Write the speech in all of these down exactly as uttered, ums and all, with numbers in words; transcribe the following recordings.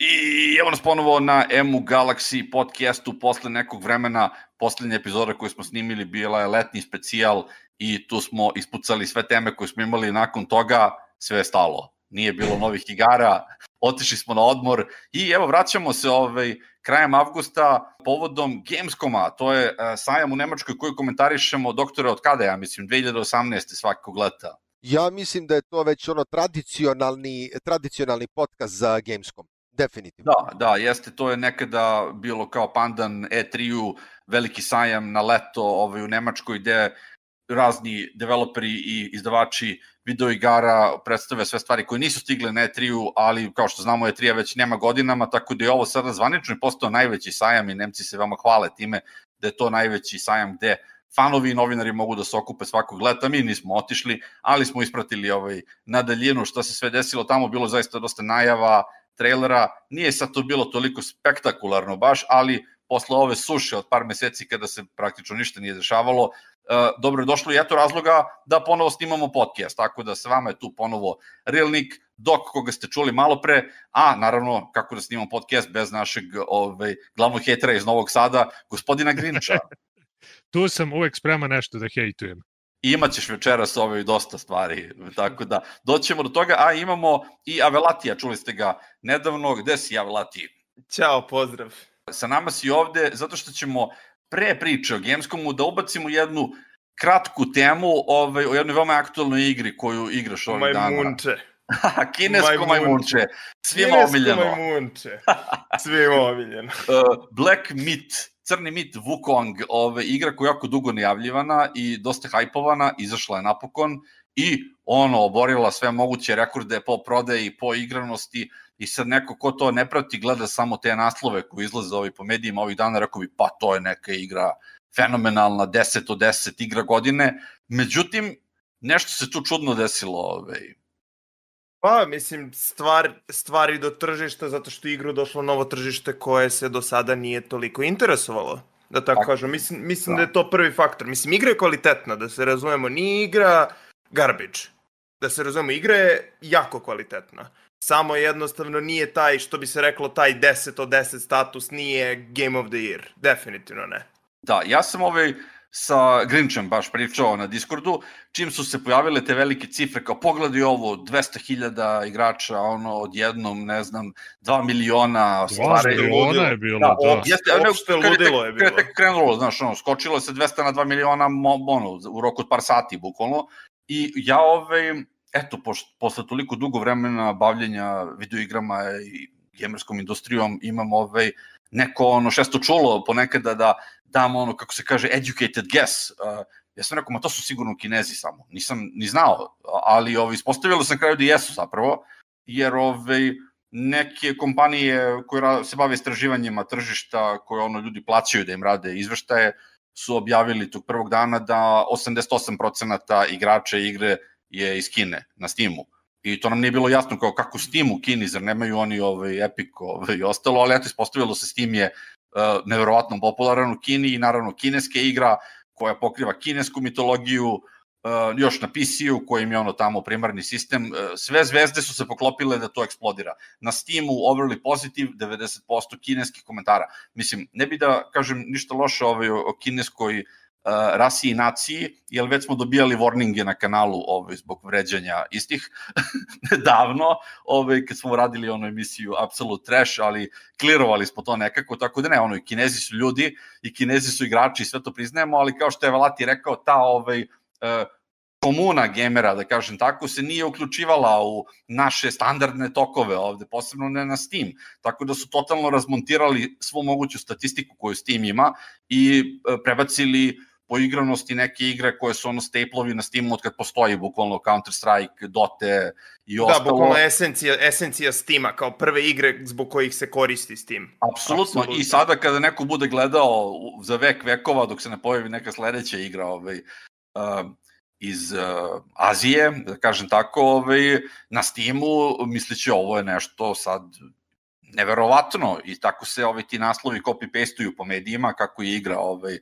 I evo nas ponovo na Emu Galaxy podcastu posle nekog vremena. Poslednja epizoda koju smo snimili bila je letnji specijal i tu smo ispucali sve teme koje smo imali. Nakon toga sve je stalo. Nije bilo novih igara, otišli smo na odmor i evo vraćamo se ovaj, krajem avgusta povodom Gamescoma. To je uh, sajam u Nemačkoj koji komentarišemo, doktore, od kada ja mislim, dve hiljade osamnaeste svakog leta. Ja mislim da je to već ono tradicionalni, tradicionalni podcast za Gamescom. Definitivno. Da, da, jeste, to je nekada bilo kao pandan E tri-u, veliki sajam na leto ovaj, u Nemačkoj gde razni developeri i izdavači videoigara predstave sve stvari koje nisu stigle na E tri-u, ali kao što znamo E tri već nema godinama, tako da je ovo sada zvanično i postao najveći sajam i Nemci se veoma hvale time da je to najveći sajam gde fanovi i novinari mogu da se okupe svakog leta. Mi nismo otišli, ali smo ispratili ovaj, na daljinu šta se sve desilo tamo, bilo zaista dosta najava, trailera, nije sad to bilo toliko spektakularno baš, ali posle ove suše od par meseci kada se praktično ništa nije dešavalo, dobro je došlo i eto razloga da ponovo snimamo podcast, tako da sa vama je tu ponovo Realnik, Dok, koga ste čuli malo pre, a naravno kako da snimamo podcast bez našeg ovaj, glavnog hejtera iz Novog Sada, gospodina Grinča. Tu sam uvek spreman nešto da hejtujem. I imat ćeš večeras ovaj dosta stvari, tako da doćemo do toga, a imamo i Avelatija, čuli ste ga nedavno, gde si Avelati? Ćao, pozdrav. Sa nama si ovde zato što ćemo pre priče o Gamescomu da ubacimo jednu kratku temu ovaj, o jednoj veoma aktualnoj igri koju igraš ovih dana. Majmunče. Kinesko majmunče. Svima omiljeno. Kinesko majmunče. Svima omiljeno. Black Myth, Crni mit Wukong, ove, igra koja je jako dugo najavljivana i dosta hajpovana, izašla je napokon i ono, oborila sve moguće rekorde po prodaji, po igranosti i sad neko ko to ne prati, gleda samo te naslove koji izlaze ovaj, po medijima ovih dana, rekao bi pa to je neka igra fenomenalna, deset od deset igra godine, međutim, nešto se tu čudno desilo. Ovaj. Pa, mislim, stvar, stvari do tržišta, zato što igru došlo novo tržište koje se do sada nije toliko interesovalo, da tako, tako kažem. Mislim, mislim da. da je to prvi faktor. Mislim, igra je kvalitetna, da se razumemo, nije igra garbage. Da se razumemo, igra je jako kvalitetna. Samo jednostavno nije taj, što bi se reklo, taj deset od deset status nije Game of the Year. Definitivno ne. Da, ja sam ovaj sa Grinčem baš pričao na Discordu, čim su se pojavile te velike cifre, kao pogledaj ovo, dvesta hiljada igrača, ono, odjednom, ne znam, dva miliona stvari. dva miliona je bilo, da. da. Jeste, Opšte ludilo je bilo. Kada je tek krenulo, znaš, ono, skočilo se dvesta na dva miliona, ono, u roku od par sati, bukvalno, i ja, ovaj, eto, pošto, posle toliko dugo vremena bavljenja videoigrama i gamerskom industrijom, imam, ovaj, neko ono šesto čulo ponekada da dam ono, kako se kaže, educated guess. Uh, ja sam rekao, ma to su sigurno Kinezi samo. Nisam ni znao, ali ovaj, ispostavilo sam kraju da jesu zapravo, jer ovaj, neke kompanije koje se bave istraživanjima tržišta, koje ono ljudi plaćaju da im rade izveštaje, su objavili tog prvog dana da osamdeset osam procenata igrača igre je iz Kine na Steamu. I to nam nije bilo jasno kao kako Steam u Kini, zar nemaju oni ovaj, Epic ovaj, i ostalo, ali eto, ispostavilo se Steam je uh, neverovatno popularan u Kini i naravno kineska igra koja pokriva kinesku mitologiju, uh, još na P C-u kojim je ono tamo primarni sistem, uh, sve zvezde su se poklopile da to eksplodira. Na Steamu overly positive, devedeset posto kineskih komentara. Mislim, ne bi da kažem ništa loše ovaj, o kineskoj Uh, rasi i naciji, jer već smo dobijali warninge na kanalu ovaj, zbog vređanja istih davno, ovaj, kad smo radili onu emisiju Absolute Trash, ali klirovali smo to nekako, tako da ne, ono, i Kinezi su ljudi i Kinezi su igrači i sve to priznajemo, ali kao što je Velati rekao, ta ovaj, uh, komuna gamera, da kažem tako, se nije uključivala u naše standardne tokove ovde, posebno ne na Steam, tako da su totalno razmontirali svu moguću statistiku koju Steam ima i uh, prebacili po igranosti neke igre koje su ono staplovi na Steamu od kad postoji bukvalno Counter-Strike, Dota i ostalo. Da, bukvalno esencija, esencija Steama kao prve igre zbog kojih se koristi Steam. Apsolutno. I sada kada neko bude gledao za vek vekova dok se ne pojavi neka sledeća igra ovaj, uh, iz uh, Azije, da kažem tako, ovaj, na Steamu misliće ovo je nešto sad neverovatno i tako se ovaj, ti naslovi copy-pastuju po medijima kako je igra ovaj,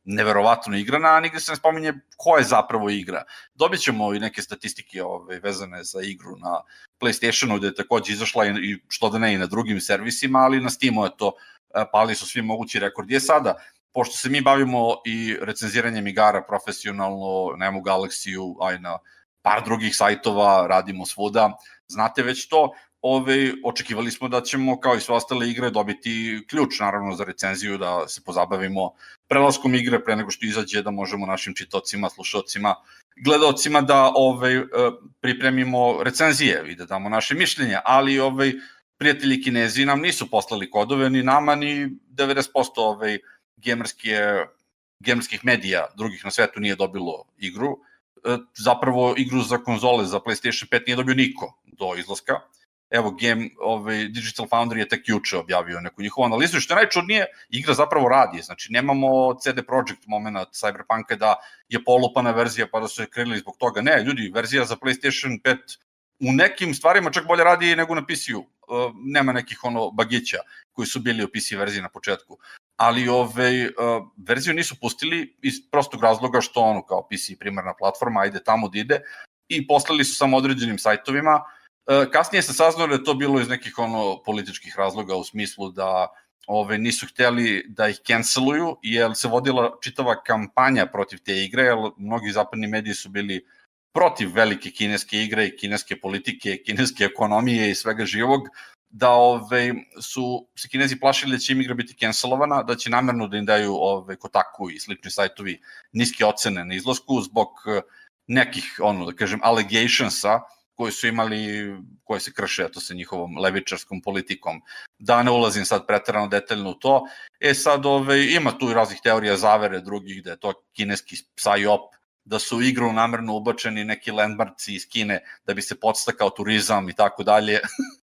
neverovatno igrana, a nigde se ne spominje ko je zapravo igra. Dobit ćemo i neke statistike ove, vezane za igru na PlayStationu, gde je takođe izašla i što da ne i na drugim servisima, ali na Steamu je to, pali su svi mogući rekordi. Je sada, pošto se mi bavimo i recenziranjem igara profesionalno, nemo Galaxiju, a i na par drugih sajtova, radimo svuda, znate već to, ove, očekivali smo da ćemo, kao i sve ostale igre, dobiti ključ, naravno, za recenziju, da se pozabavimo prelaskom igre pre nego što izađe, da možemo našim čitocima, slušalcima, gledalcima da ove, pripremimo recenzije i da damo naše mišljenje, ali ove, prijatelji Kinezi nam nisu poslali kodove, ni nama, ni devedeset posto ove, gamerske, gamerskih medija drugih na svetu nije dobilo igru. Zapravo igru za konzole, za PlayStation pet nije dobio niko do izlaska. Evo, game, ovaj, Digital Foundry je tek juče objavio neku njihovu analizu, što je najčudnije, igra zapravo radi, znači nemamo C D Projekt moment Cyberpunka da je polupana verzija pa da su je krenuli zbog toga, ne, ljudi, verzija za PlayStation pet u nekim stvarima čak bolje radi nego na P C-u, uh, nema nekih ono bagića koji su bili u P C verziji na početku, ali ove, uh, verziju nisu pustili iz prostog razloga što ono kao P C primarna platforma, ajde tamo da ide, i poslali su samo određenim sajtovima. Kasnije se saznalo da je to bilo iz nekih ono političkih razloga u smislu da ove, nisu htjeli da ih canceluju, jer se vodila čitava kampanja protiv te igre, jer mnogi zapadni mediji su bili protiv velike kineske igre i kineske politike, kineske ekonomije i svega živog, da ove, su se Kinezi plašili da će im igra biti cancelovana, da će namerno da im daju ove, Kotaku i slični sajtovi niske ocene na izlasku zbog nekih, ono da kažem, allegationsa koji su imali, koje se krše eto, sa njihovom levičarskom politikom. Da ne ulazim sad preterano detaljno u to. E sad ove, ima tu i raznih teorija zavere drugih, da je to kineski psyop, da su u igru namerno ubačeni neki landmarci iz Kine da bi se podstakao turizam i tako dalje.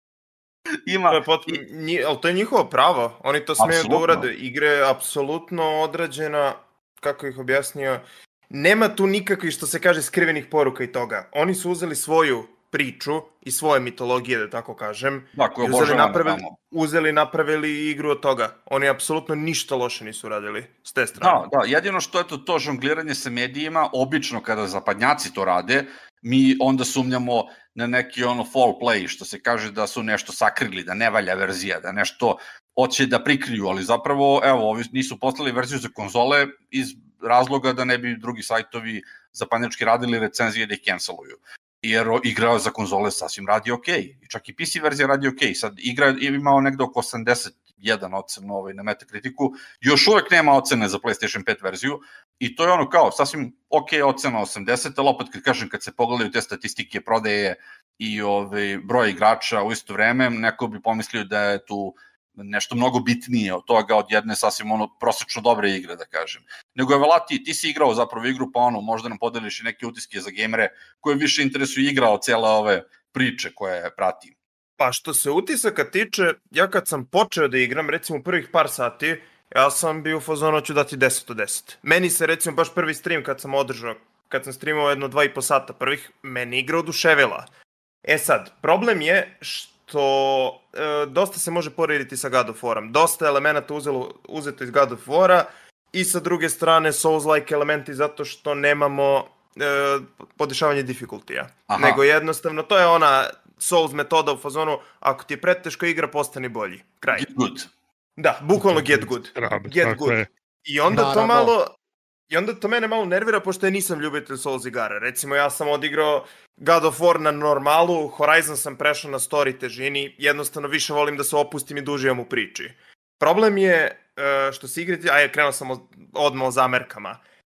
Ima... To je, pot... Nji... Ali to je njihovo pravo, oni to smeju da urade. Igra je apsolutno odrađena, kako ih objasnio, nema tu nikakvih, što se kaže, skrivenih poruka i toga. Oni su uzeli svoju priču i svoje mitologije, da tako kažem, da, koje i uzeli napravili, uzeli napravili igru od toga. Oni apsolutno ništa loše nisu radili s te strane. Da, da, jedino što je to, to žongliranje sa medijima, obično kada zapadnjaci to rade, mi onda sumnjamo na neki ono fall play, što se kaže da su nešto sakrili, da ne valja verzija, da nešto hoće da prikriju, ali zapravo, evo, ovi nisu poslali verziju za konzole iz razloga da ne bi drugi sajtovi zapadnjački radili recenzije da ih canceluju. Jer igra za konzole sasvim radi ok. Čak i P C verzija radi ok. Sad igra je imao nekde oko osamdeset jedan ocen ovaj, na Metacriticu. Još uvek nema ocene za PlayStation pet verziju. I to je ono kao sasvim ok ocena osamdeset, ali opet kad kažem, kad se pogledaju te statistike prodaje i ovaj, broj igrača u isto vreme, neko bi pomislio da je tu nešto mnogo bitnije od toga, od jedne sasvim ono prosečno dobre igre, da kažem. Nego je Velati, ti si igrao zapravo igru, pa ono, možda nam podeliš i neke utiske za gejmere koje više interesuju igra od cijele ove priče koje prati. Pa što se utisaka tiče, ja kad sam počeo da igram, recimo prvih par sati, ja sam bio u fazonu ću dati deset od deset. Meni se recimo baš prvi stream kad sam održao, kad sam streamao jedno dva i po sata prvih, meni igra oduševila. E sad, problem je što to e, dosta se može porediti sa God of Warom. Dosta elemenata uzelo, uzeto iz God of Wara i sa druge strane Souls-like elementi zato što nemamo e, podešavanje difficulty-a. Nego jednostavno, to je ona Souls metoda u fazonu, ako ti je preteško igra, postani bolji. Kraj. Get good. Da, bukvalno get good. Get good. I onda to malo... I onda to mene malo nervira, pošto ja nisam ljubitelj Souls igara. Recimo, ja sam odigrao God of War na normalu, Horizon sam prešao na story težini, jednostavno više volim da se opustim i da uživam u priči. Problem je što se igri, a ja krenuo sam odmah o zamerkama.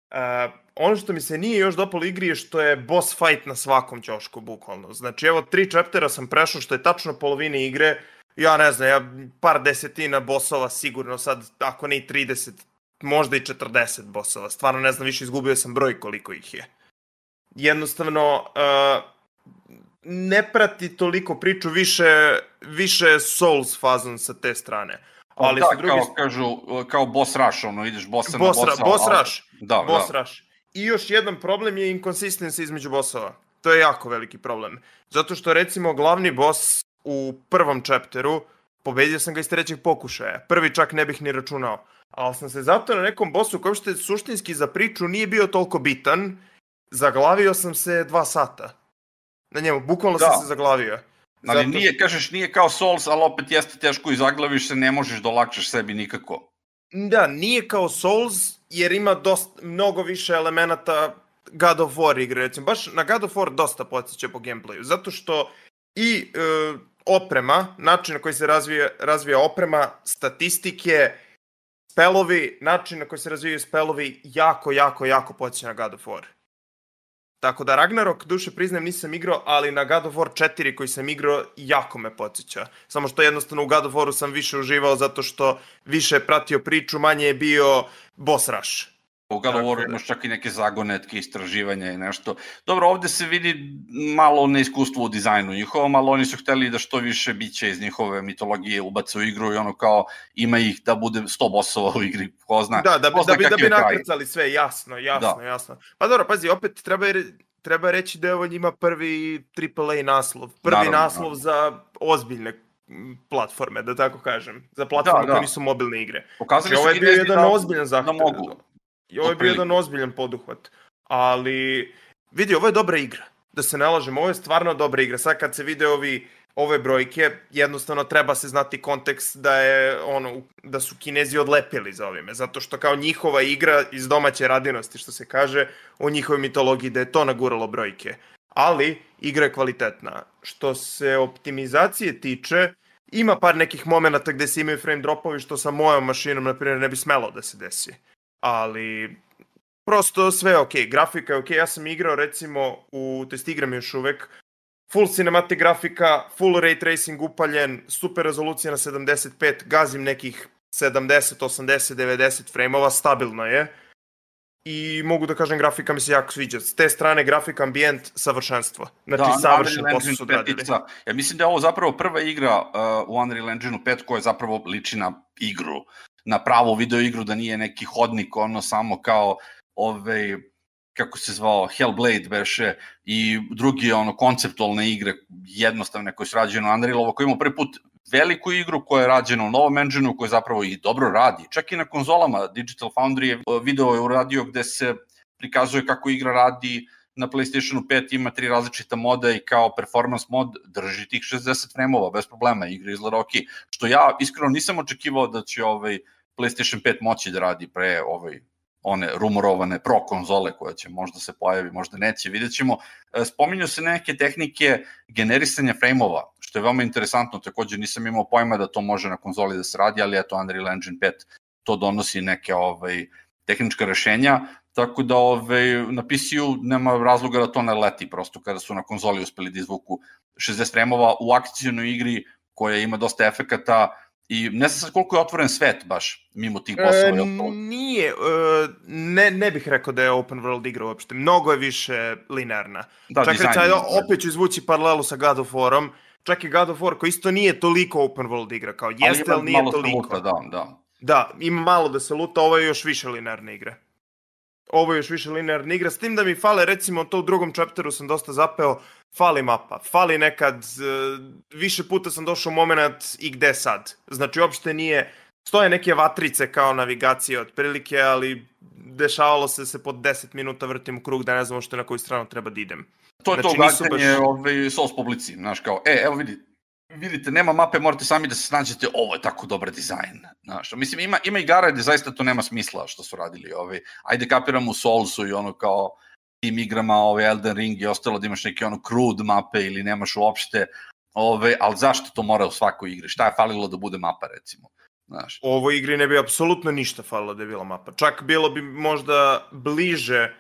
Ono što mi se nije još dopalo igri je što je boss fight na svakom ćošku, bukvalno. Znači, evo, tri chaptera sam prešao, što je tačno polovine igre. Ja ne znam, ja par desetina bossova sigurno sad, ako ne i trideset, možda i četrdeset bossova. Stvarno ne znam, više izgubio sam broj koliko ih je. Jednostavno, uh, ne prati toliko priču, više, više Souls fazon sa te strane. Ali da, drugi... kao kažu, kao boss rush, ono, ideš bossa boss na bossa. Boss ali... rush, da, boss da. rush. I još jedan problem je inconsistency između bossova. To je jako veliki problem. Zato što, recimo, glavni boss u prvom chapteru, pobedio sam ga iz trećeg pokušaja. Prvi čak ne bih ni računao. ali sam se zato na nekom bosu koji što je suštinski za priču nije bio toliko bitan, zaglavio sam se dva sata. Na njemu, bukvalno Da. sam se zaglavio. Ali Zato nije, kažeš, nije kao Souls, ali opet jeste teško i zaglaviš se, ne možeš da olakšaš sebi nikako. Da, nije kao Souls, jer ima dosta, mnogo više elemenata God of War igre, recimo. Baš na God of War dosta podsjeća po gameplayu, zato što i e, oprema, način na koji se razvija, razvija oprema, statistike, spelovi, način na koji se razvijaju spelovi, jako, jako, jako podsjeća na God of War. Tako da Ragnarok, duše priznajem, nisam igrao, ali na God of War četiri koji sam igrao, jako me podsjeća. Samo što jednostavno u God of Waru sam više uživao zato što više je pratio priču, manje je bio boss rush. U God of Tako Waru da. imaš čak i neke zagonetke, istraživanja i nešto. Dobro, ovde se vidi malo neiskustvo u dizajnu njihovom, ali oni su hteli da što više biće iz njihove mitologije ubace u igru i ono kao ima ih da bude sto bossova u igri, ko zna. Da, da bi, ko zna da bi, da kakav bi je kraj. nakrcali sve, jasno, jasno, Da. jasno. Pa dobro, pazi, opet treba, re- treba reći da je ovo njima prvi triple A naslov. Prvi Naravno, naslov naravno. za ozbiljne m, platforme, da tako kažem. Za platforme Da, da. koje nisu mobilne igre. Pokazali Znači, ovo je su bio Kinezi jedan da, ozbiljan zahtev. da mogu. I ovo je bio otprilike. jedan ozbiljan poduhvat. Ali, vidi, ovo je dobra igra. Da se ne lažemo, ovo je stvarno dobra igra. Sad kad se vide ovi, ove brojke, jednostavno treba se znati kontekst da je ono da su Kinezi odlepili za ovime, zato što kao njihova igra iz domaće radinosti, što se kaže, u njihovoj mitologiji da je to naguralo brojke. Ali igra je kvalitetna. Što se optimizacije tiče, ima par nekih momenata gde se imaju frame dropovi, što sa mojom mašinom, na primjer, ne bi smelo da se desi. Ali prosto sve je okej, grafika je okej, ja sam igrao recimo u, to jest igram još uvek, full cinematic grafika, full ray tracing upaljen, super rezolucija na sedamdeset pet, gazim nekih sedamdeset, osamdeset, devedeset frameova, stabilno je. I mogu da kažem, grafika mi se jako sviđa. S te strane, grafika, ambijent, savršenstvo. Znači, Da, savršen Unreal posao Engine su odradili. petica. Ja mislim da je ovo zapravo prva igra uh, u Unreal Engineu pet koja zapravo liči na igru, na pravu video igru, da nije neki hodnik, ono samo kao ovaj, kako se zvao, Hellblade beše i drugi ono konceptualne igre jednostavne koje su rađene u Unreal, ovo koji ima prvi put veliku igru koja je rađena u novom engineu, koja zapravo i dobro radi. Čak i na konzolama Digital Foundry je video je uradio gde se prikazuje kako igra radi na PlayStationu pet, ima tri različita moda i kao performance mod drži tih šezdeset frameova bez problema, igra izgleda ok. Što ja iskreno nisam očekivao da će ovaj PlayStation pet moći da radi pre ovaj one rumorovane pro konzole koja će možda se pojavi, možda neće, vidjet ćemo. Spominju se neke tehnike generisanja frameova, što je veoma interesantno, također nisam imao pojma da to može na konzoli da se radi, ali eto Unreal Engine pet to donosi neke ovaj, tehnička rešenja, tako da ovaj, na P C-u nema razloga da to ne leti, prosto kada su na konzoli uspeli da izvuku šezdeset frameova u akcijnoj igri koja ima dosta efekata. I ne znam sad koliko je otvoren svet baš, mimo tih bossova. E, nije, e, ne, ne bih rekao da je open world igra uopšte, mnogo je više linearna. Da, čak dizajn, recimo, dizajn. opet ću izvući paralelu sa God of Warom, čak i God of War koji isto nije toliko open world igra, kao jeste, ali, ali nije malo toliko. Luta, da, da. Da, ima malo da se luta, ovo je još više linearna igra. Ovo je još više linearna igra, s tim da mi fale, recimo, to u drugom chapteru sam dosta zapeo, fali mapa, fali nekad, više puta sam došao u moment i gde sad. Znači, uopšte nije, stoje neke vatrice kao navigacije otprilike, ali dešavalo se se po deset minuta vrtim u krug da ne znamo što na koju stranu treba da idem. To je Znači, to nisu gađanje baš- ovaj, Souls publici, znaš, kao, e, evo vidi, vidite, nema mape, morate sami da se snađete, ovo je tako dobar dizajn, znaš, mislim, ima, ima igara gde zaista to nema smisla što su radili, ovaj, ajde kapiramo u Soulsu i ono kao tim igrama, ovaj, Elden Ring i ostalo da imaš neke ono crude mape ili nemaš uopšte, ovaj, ali zašto to mora u svakoj igri, šta je falilo da bude mapa, recimo, znaš. U ovoj igri ne bi apsolutno ništa falilo da je bila mapa. Čak bilo bi možda bliže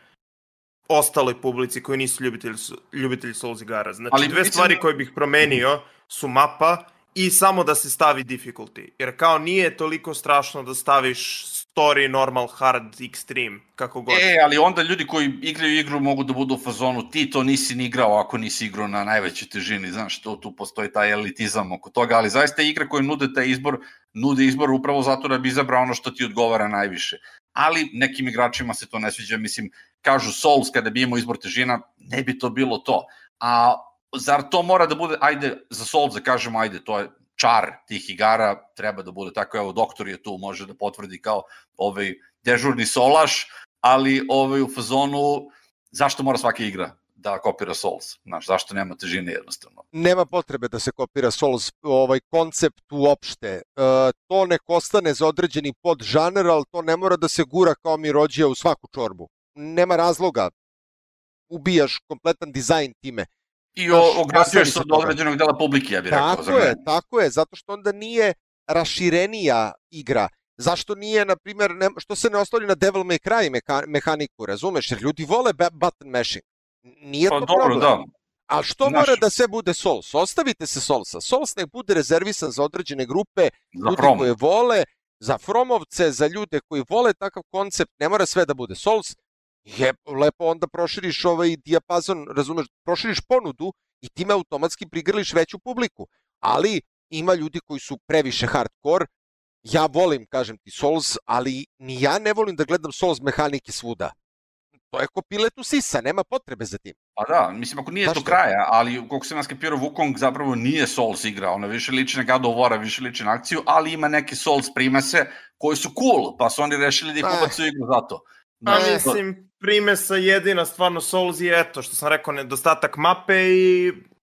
ostaloj publici koji nisu ljubitelji, ljubitelji Souls igara. Znači, Ali dve mislim stvari da- koje bih promenio su mapa i samo da se stavi difficulty. Jer kao nije toliko strašno da staviš story, normal, hard, extreme, kako god. E, ali onda ljudi koji igraju igru mogu da budu u fazonu, ti to nisi ni igrao ako nisi igrao na najvećoj težini, znaš, to, tu postoji taj elitizam oko toga, ali zaista igre koje nude taj izbor, nude izbor upravo zato da bi izabrao ono što ti odgovara najviše. Ali nekim igračima se to ne sviđa, mislim, kažu Souls kada bi imao izbor težina, ne bi to bilo to. A zar to mora da bude, ajde, za Souls da kažemo, ajde, to je čar tih igara treba da bude tako. Evo, doktor je tu, može da potvrdi kao ovaj dežurni solaš, ali ovaj u fazonu zašto mora svaka igra da kopira Souls, znaš, zašto nema težine jednostavno. Nema potrebe da se kopira Souls, ovaj koncept uopšte. E, to nek ostane za određeni podžaner, ali to ne mora da se gura kao mirođija u svaku čorbu. Nema razloga. Ubijaš kompletan dizajn time. I ograđuješ se od određenog dela publike, ja bih rekao. Tako je, tako je, zato što onda nije raširenija igra. Zašto nije, na primjer, ne, što se ne ostavlja na Devil May Cry meka, mehaniku, razumeš? Jer ljudi vole button mashing. Nije pa, to dobro, problem. Da. A što Naš... mora da sve bude Souls? Ostavite se Soulsa. Souls nek bude rezervisan za određene grupe, za ljudi From. koje vole, za Fromovce, za ljude koji vole takav koncept. Ne mora sve da bude Souls. Je lepo onda proširiš ovaj dijapazon, razumeš, proširiš ponudu i time automatski prigrliš veću publiku. Ali ima ljudi koji su previše hardcore. Ja volim, kažem ti, Souls, ali ni ja ne volim da gledam Souls mehanike svuda. To je ko pilet u sisa, nema potrebe za tim. Pa da, mislim, ako nije Zašto? do kraja, ali koliko sam ja skapirao, Wukong zapravo nije Souls igra, ona više liči na God of War, više liči na akciju, ali ima neke Souls primese koji su cool, pa su oni rešili da ih ubacuju igru zato. A mislim, primesa jedina stvarno Souls je, eto, što sam rekao, nedostatak mape i,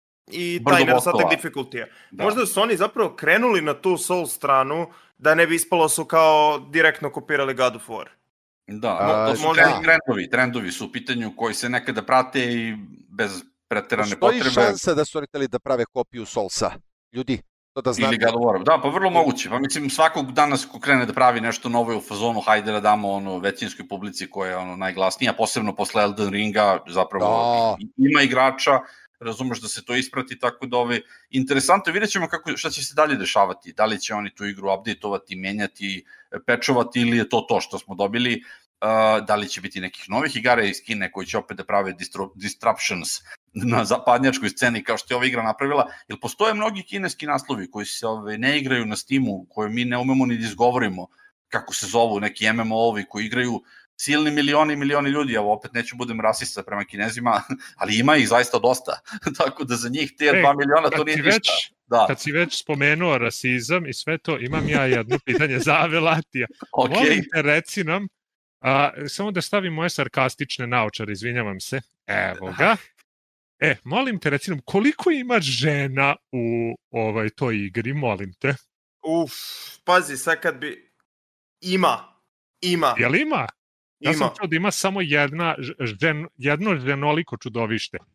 i taj nedostatak difficultija. Da. Možda su oni zapravo krenuli na tu Souls stranu, da ne bi ispalo su kao direktno kopirali God of War. Da, no, to su možda... trendovi, trendovi su u pitanju koji se nekada prate i bez preterane potrebe. Stoji šansa da su oni hteli da prave kopiju Soulsa, ljudi, to da znate. Ili God of War, da, pa vrlo moguće. Pa mislim, svakog danas ko krene da pravi nešto novo u fazonu, hajde da damo ono većinskoj publici koja je ono najglasnija, posebno posle Elden Ringa, zapravo da. Ima igrača, razumeš da se to isprati, tako da ove, interesantno, vidjet ćemo kako, šta će se dalje dešavati, da li će oni tu igru update-ovati, menjati, pečovati ili je to to što smo dobili, uh, da li će biti nekih novih igara iz Kine koji će opet da prave distru, disruptions na zapadnjačkoj sceni kao što je ova igra napravila, jer postoje mnogi kineski naslovi koji se ove, ne igraju na Steamu, koje mi ne umemo ni da izgovorimo kako se zovu, neki M M O-ovi koji igraju silni milioni i milioni ljudi, evo opet neću budem rasista prema Kinezima, ali ima ih zaista dosta, tako da za njih te dva miliona to nije ništa. Već, da. Kad si već spomenuo rasizam i sve to, imam ja jedno pitanje za Avelatija. Okay. Molim te, reci nam, a, samo da stavim moje sarkastične naočare, izvinjavam se, evo ga. E, molim te, reci nam, koliko ima žena u ovaj, toj igri, molim te? Uf, pazi, sad kad bi... Ima, ima. Jel ima? Ja Ima. sam čuo da ima samo jedna, žen, jedno ženoliko čudovište. E,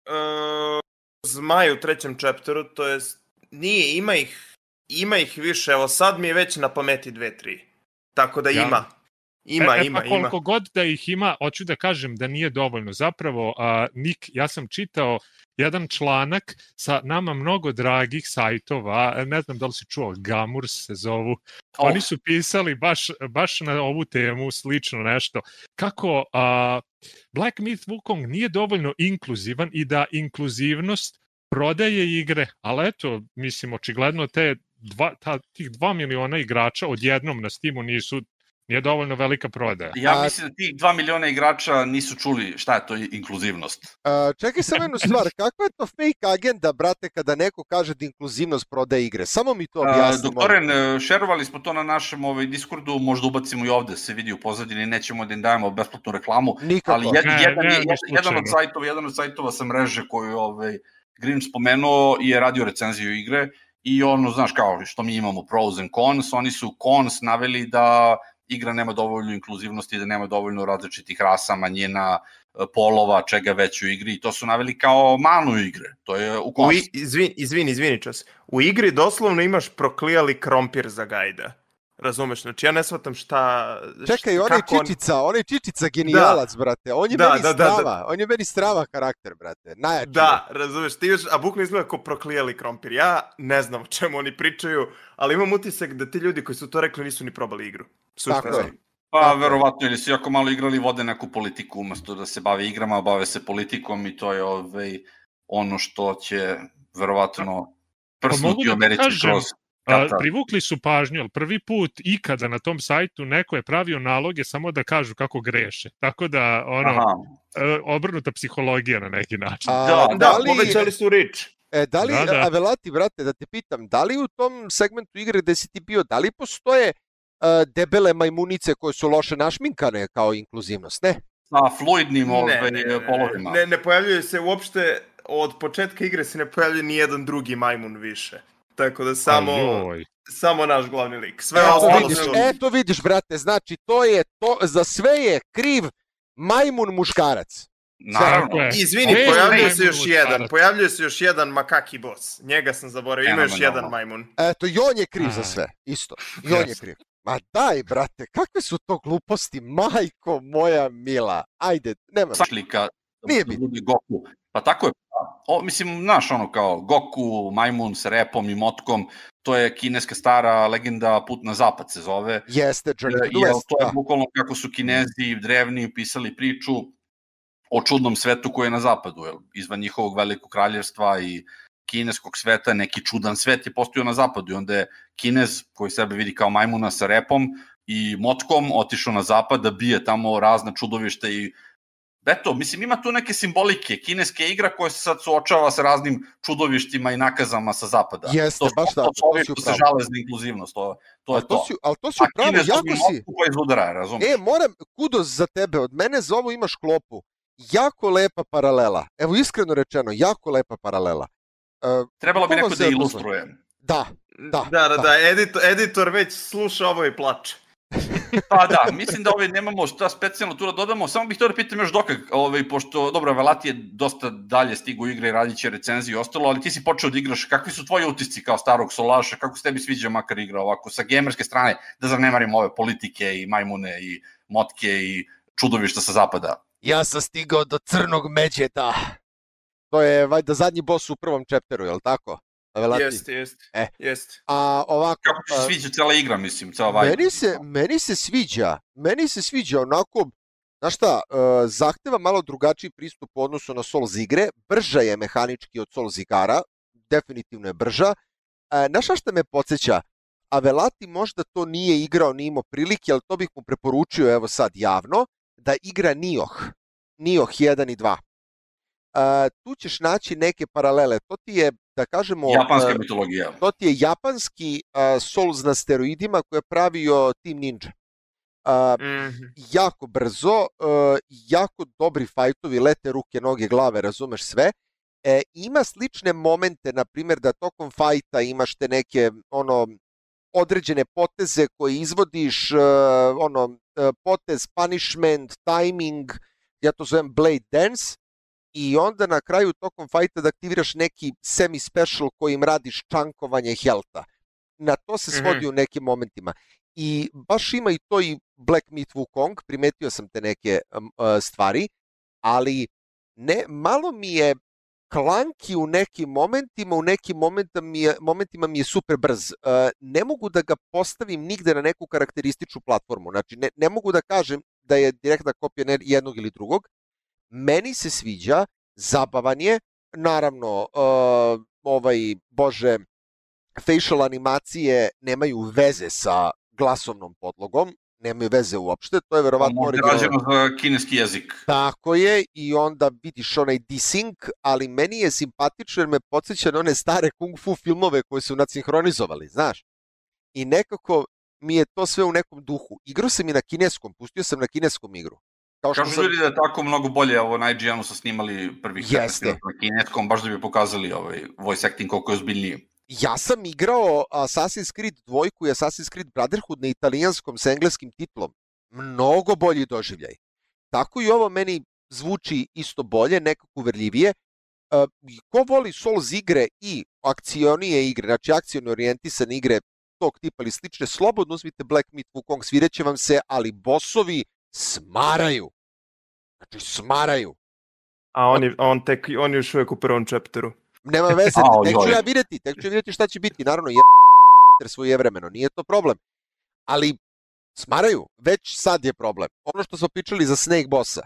Zmaj u trećem chapteru, to je, nije, ima ih, ima ih više, evo sad mi je već na pameti dve, tri. Tako da ima, ja. ima, e, ima, e, pa koliko ima. god da ih ima, hoću da kažem da nije dovoljno. Zapravo, a, Nik, ja sam čitao jedan članak sa nama mnogo dragih sajtova, ne znam da li si čuo, Gamurs se zovu, oh. Oni su pisali baš, baš na ovu temu slično nešto, kako a, Black Myth Wukong nije dovoljno inkluzivan i da inkluzivnost prodaje igre, ali eto, mislim, očigledno te dva, ta, tih dva miliona igrača odjednom na Steamu nisu nije dovoljno velika prodaja. Ja mislim da tih dva miliona igrača nisu čuli šta je to inkluzivnost. A, čekaj samo jednu stvar, kakva je to fake agenda, brate, kada neko kaže da inkluzivnost prodaje igre? Samo mi to objasnimo. Doktoren, šerovali smo to na našem ovaj, Discordu, možda ubacimo i ovde, se vidi u pozadini, nećemo da im dajemo besplatnu reklamu, Nikako. ali jed, ne, jedan, ne, jedan, jedan, od sajtova, jedan od sajtova sa mreže koju ovaj, Grim spomenuo je radio recenziju igre i ono, znaš, kao što mi imamo pros and cons, oni su cons naveli da igra nema dovoljno inkluzivnosti, da nema dovoljno različitih rasa, manjina, polova, čega već u igri i to su naveli kao manu igre. To je u u i, izvini, izvini, izvini čas. U igri doslovno imaš proklijali krompir za gajda. Razumeš? Znači ja ne shvatam šta... Čekaj, onaj Čičica, on... onaj Čičica genijalac, da. Brate. On je da, meni da, strava, da, da. on je meni strava karakter, brate. Najjači. Da, razumeš, ti još, a bukvalno izgleda kao proklijali krompir. Ja ne znam o čemu oni pričaju, ali imam utisak da ti ljudi koji su to rekli nisu ni probali igru. Tako je. Pa, verovatno, ili su jako malo igrali, vode neku politiku, umesto da se bave igrama, bave se politikom i to je ovaj, ono što će verovatno prsnuti u Americi kroz... A, privukli su pažnju, ali prvi put ikada na tom sajtu neko je pravio naloge samo da kažu kako greše. Tako da, ono, Aha. obrnuta psihologija na neki način. A, da, da, da li... povećali su rič. E, da li, Da, da. Avelati, brate, da te pitam, da li u tom segmentu igre gde si ti bio, da li postoje uh, debele majmunice koje su loše našminkane kao inkluzivnost, ne? Sa fluidnim Ne, ovaj, ne, ne, ne, polovima. ne, ne pojavljuje se uopšte, od početka igre se ne pojavljuje ni jedan drugi majmun više. Tako da samo, Ajoj. samo naš glavni lik. Sve Eto ostalo vidiš, su... eto vidiš, brate, znači to je to, za sve je kriv majmun muškarac. Naravno. Tako je. Izvini, Bez pojavljuje se majmun još muškarac. jedan, pojavljuje se još jedan makaki boss. Njega sam zaboravio, ima još Fenomenalno. jedan majmun. Eto, i on je kriv za Aj. sve, isto. I on je Jeste. kriv. Ma daj, brate, kakve su to gluposti, majko moja mila. Ajde, nema. Slika Nije da bitno. bude Goku. Pa tako je. O, mislim, znaš, ono kao Goku, majmun s repom i motkom, to je kineska stara legenda Put na zapad se zove. Jeste, Journey to the Jer West, to je da. bukvalno kako su Kinezi drevni pisali priču o čudnom svetu koji je na zapadu, jel? Izvan njihovog velikog kraljevstva i kineskog sveta, neki čudan svet je postojao na zapadu i onda je Kinez, koji sebe vidi kao majmuna sa repom i motkom, otišao na zapad da bije tamo razna čudovišta i eto, mislim, ima tu neke simbolike. Kineska igra koja se sad suočava sa raznim čudovištima i nakazama sa zapada. Jeste, to su, baš tako, To su to ovi si u što se pravu. žale za inkluzivnost, to, to je Ali to to. si, ali to si A u pravu, Kinez jako dobi si. motku koja izudara, razumiješ? E, moram, kudos za tebe, od mene za ovo imaš klopu. Jako lepa paralela. Evo, iskreno rečeno, jako lepa paralela. Uh, Trebalo bi bukvalno neko se da odnosno. ilustruje. Da, Da, da, da, da. da, editor, editor već sluša ovo i plače. Pa da, mislim da ovaj nemamo šta specijalno tu da dodamo, samo bih htio da pitam još dokak, ovaj, pošto, dobro, Velati je dosta dalje stigu igre i radit će recenziju i ostalo, ali ti si počeo da igraš, kakvi su tvoji utisci kao starog solaša, kako se tebi sviđa makar igra ovako, sa gamerske strane, da zanemarimo ove politike i majmune i motke i čudovišta sa zapada? Ja sam stigao do crnog međeta. To je valjda zadnji boss u prvom chapteru, je li tako? Velati? Jeste, jeste, E. jeste. A ovako... Kako ti se a, sviđa cela igra, mislim, cela vibe? Meni se, meni se sviđa, meni se sviđa onako, znaš šta, uh, zahteva malo drugačiji pristup u odnosu na Souls igre, brža je mehanički od Souls igara, definitivno je brža. Uh, znaš šta me podsjeća? A Velati možda to nije igrao, nije imao prilike, ali to bih mu preporučio evo sad javno, da igra Nioh, Nioh jedan i dva. Uh, tu ćeš naći neke paralele, to ti je, da kažemo... Japanska uh, mitologija. To ti je japanski uh, Souls na steroidima koje je pravio Team Ninja. Uh, Mm. jako brzo, uh, jako dobri fajtovi, lete ruke, noge, glave, razumeš sve. E, ima slične momente, na primjer da tokom fajta imaš te neke ono određene poteze koje izvodiš, uh, ono uh, potez, punishment, timing, ja to zovem blade dance, i onda na kraju tokom fajta da aktiviraš neki semi-special kojim radiš čankovanje helta. Na to se svodi mm-hmm. u nekim momentima. I baš ima i to i Black Myth Wukong, primetio sam te neke um, uh, stvari, ali ne, malo mi je klanki u nekim momentima, u nekim momentima mi je, momentima mi je super brz. Uh, ne mogu da ga postavim nigde na neku karakterističnu platformu. Znači, ne, ne mogu da kažem da je direktna kopija jednog ili drugog. Meni se sviđa, zabavan je, naravno, uh, ovaj, bože, facial animacije nemaju veze sa glasovnom podlogom, nemaju veze uopšte, to je verovatno originalno. Možda rađeno za kineski jezik. Tako je, i onda vidiš onaj desync, ali meni je simpatično jer me podsjeća na one stare kung fu filmove koje su nadsinhronizovali, znaš. I nekako mi je to sve u nekom duhu. Igrao sam i na kineskom, pustio sam na kineskom igru. Kao što Kažu sam... ljudi da je tako mnogo bolje, ovo na I G N-u su snimali prvih petnaest minuta na kineskom, baš da bi pokazali ovaj voice acting koliko je ozbiljniji. Ja sam igrao Assassin's Creed dva i Assassin's Creed Brotherhood na italijanskom sa engleskim titlom. Mnogo bolji doživljaj. Tako i ovo meni zvuči isto bolje, nekako uverljivije. Uh, ko voli Souls igre i akcionije igre, znači akcijno orijentisane igre tog tipa ili slične, slobodno uzmite Black Myth Wukong, svireće vam se, ali bossovi smaraju. Znači, smaraju. A on je, on tek, on je još uvijek u prvom chapteru. Nema veze, tek ću ja vidjeti, tek ću vidjeti šta će biti. Naravno, je svoje vremeno, nije to problem. Ali, smaraju, već sad je problem. Ono što smo pričali za Snake Bossa,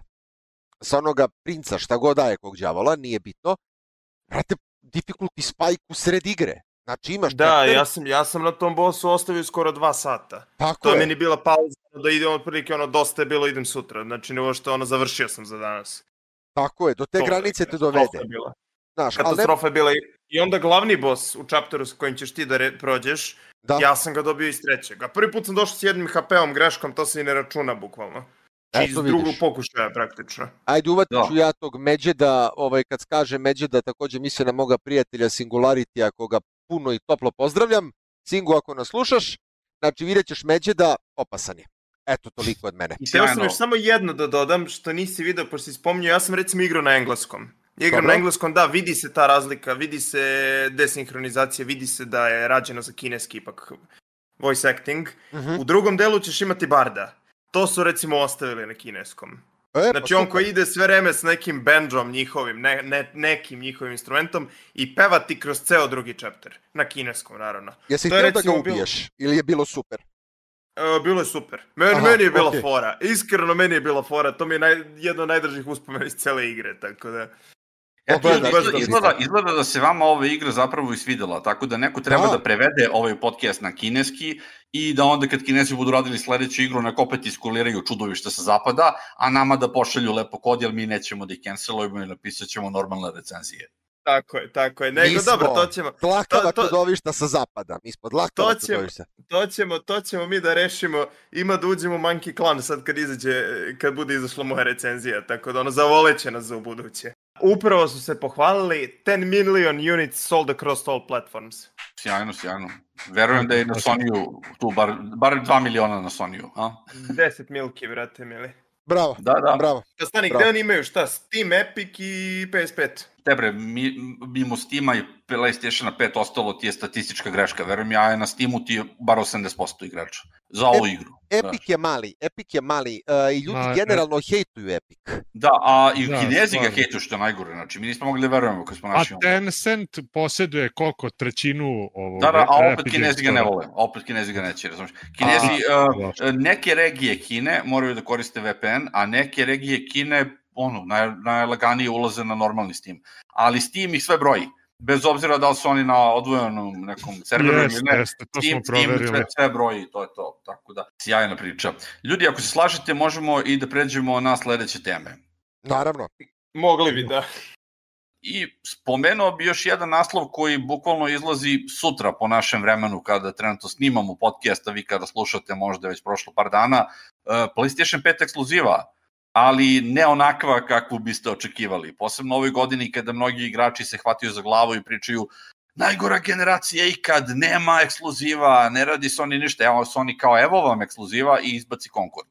sa onoga princa, šta god daje kog đavola, nije bitno. Vrate, difficulty spike u sred igre. Znači imaš... Da, chapter... ja, sam, ja sam na tom bossu ostavio skoro dva sata. Tako to je. To meni bila pauza da idem otprilike, ono, dosta je bilo, idem sutra. Znači, ne što ono, završio sam za danas. Tako je, do te to, granice te dovede. Je bila. Znaš, katastrofa ne... je bila I onda glavni boss u chapteru s kojim ćeš ti da re, prođeš, da. Ja sam ga dobio iz trećeg. A prvi put sam došao s jednim ha pe-om greškom, to se i ne računa bukvalno. E, iz drugog pokušaja praktično. Ajde, uvatit ću ja tog Međeda, ovaj, kad kaže Međeda, također misle na moga prijatelja Singularity, ako ga puno i toplo pozdravljam. Singu, ako nas slušaš, znači vidjet ćeš Međeda, opasan je. Eto, toliko od mene. I htio sam još samo jedno da dodam, što nisi vidio, pošto si spominjao, ja sam recimo igrao na engleskom. Igram Dobro. na engleskom, da, vidi se ta razlika, vidi se desinhronizacija, vidi se da je rađeno za kineski ipak voice acting. Uh-huh. U drugom delu ćeš imati barda. To su recimo ostavili na kineskom. E, znači pa on koji ide sve vreme s nekim bandžom njihovim, ne, ne, nekim njihovim instrumentom i peva ti kroz ceo drugi chapter. Na kineskom, naravno. Jesi htio da ga ubiješ bilo... ili je bilo super? E, bilo je super. Meni, Aha, meni je bila okay. fora. Iskreno meni je bila fora. To mi je naj, jedno od najdržih uspomena iz cele igre, tako da... Eto, izgleda, izgleda, izgleda da se vama ova igra zapravo i svidela, tako da neko treba da, da prevede ovaj podcast na kineski i da onda kad Kinezi budu radili sledeću igru, nek opet iskuliraju čudovišta sa zapada, a nama da pošalju lepo kod, jer mi nećemo da ih cancelujemo i napisat ćemo normalne recenzije. Tako je, tako je. Nego, dobro, to ćemo... Tlakava to, to, čudovišta sa zapada. Mi smo tlakava to ćemo, čudovišta. To ćemo, to ćemo mi da rešimo. Ima da uđemo u Monkey Clan sad kad izađe, kad bude izašla moja recenzija. Tako da ono, zavoleće nas za ubuduće. Upravo su se pohvalili ten million units sold across all platforms. Sjajno, sjajno. Verujem da je na Sonyu tu bar, bar dva miliona na Sonyu. A? deset milki, vrate, mili. Bravo, da, da. bravo. Da stani, bravo. Gde oni imaju šta? Steam, Epic i P S pet? Tebre, mi, mimo Steama i PlayStationa pet ostalo ti je statistička greška. Verujem ja, je na Steamu ti je bar osamdeset posto igrača. Za ovu igru. Epic da. je mali, Epic je mali. Uh, I ljudi Ma, generalno ne. hejtuju Epic. Da, a i da, Kinezi ga hejtuju, što je najgore. Znači, mi nismo mogli da verujemo kad smo naši... A Tencent posjeduje koliko? Trećinu ovog... Da, da, a opet Kinezi ga ne vole. Opet Kinezi ga neće, razumiješ. Kinezi, a, uh, neke regije Kine moraju da koriste V P N, a neke regije Kine ono, naj, najlaganije ulaze na normalni Steam. Ali Steam ih sve broji. Bez obzira da li su oni na odvojenom nekom serveru ili ne, jeste, to Steam, Steam sve, sve broji, to je to. Tako da, sjajna priča. Ljudi, ako se slažete, možemo i da pređemo na sledeće teme. Naravno. Mogli bi, da. I spomenuo bi još jedan naslov koji bukvalno izlazi sutra po našem vremenu kada trenutno snimamo podcast, a vi kada slušate možda već prošlo par dana. PlayStation pet ekskluziva, ali ne onakva kakvu biste očekivali. Posebno ovoj godini kada mnogi igrači se hvataju za glavu i pričaju najgora generacija ikad, nema ekskluziva, ne radi Sony ništa. Evo Sony kao evo vam ekskluziva i izbaci Concord.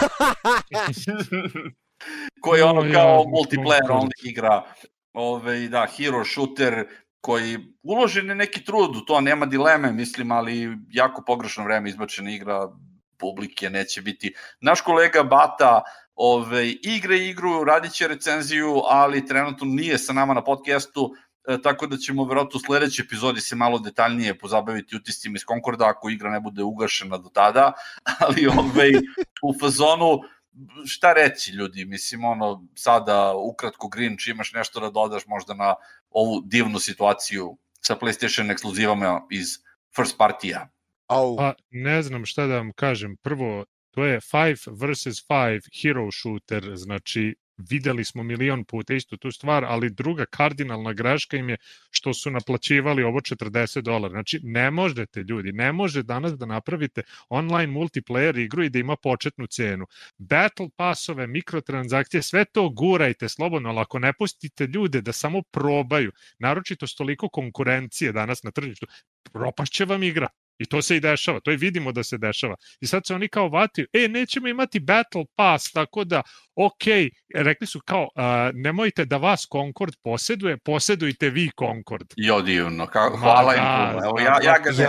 Koji je ono kao multiplayer only igra. Ove, da, hero shooter koji uložen je neki trud u to, nema dileme, mislim, ali jako pogrešno vreme izbačena igra, publike neće biti. Naš kolega Bata ove, igre igru, radit će recenziju, ali trenutno nije sa nama na podcastu, e, tako da ćemo vjerojatno u sledećoj epizodi se malo detaljnije pozabaviti utiscima iz Concorda, ako igra ne bude ugašena do tada, ali ove, u fazonu šta reći ljudi, mislim ono sada ukratko Grinch, imaš nešto da dodaš možda na ovu divnu situaciju sa PlayStation ekskluzivama iz first partija? Pa ne znam šta da vam kažem, prvo to je five versus five hero shooter, znači videli smo milion puta istu tu stvar, ali druga kardinalna greška im je što su naplaćivali ovo četrdeset dolara. Znači, ne možete ljudi, ne može danas da napravite online multiplayer igru i da ima početnu cenu. Battle passove, mikrotransakcije, sve to gurajte slobodno, ali ako ne pustite ljude da samo probaju, naročito s toliko konkurencije danas na tržištu, propašće vam igra. I to se i dešava, to i vidimo da se dešava. I sad se oni kao vatiju, e, nećemo imati Battle Pass, tako da, ok, rekli su kao, uh, nemojte da vas Concord posjeduje, posjedujte vi Concord. Jo, divno, ka- hvala im puno. Evo, ja, ja ga ne...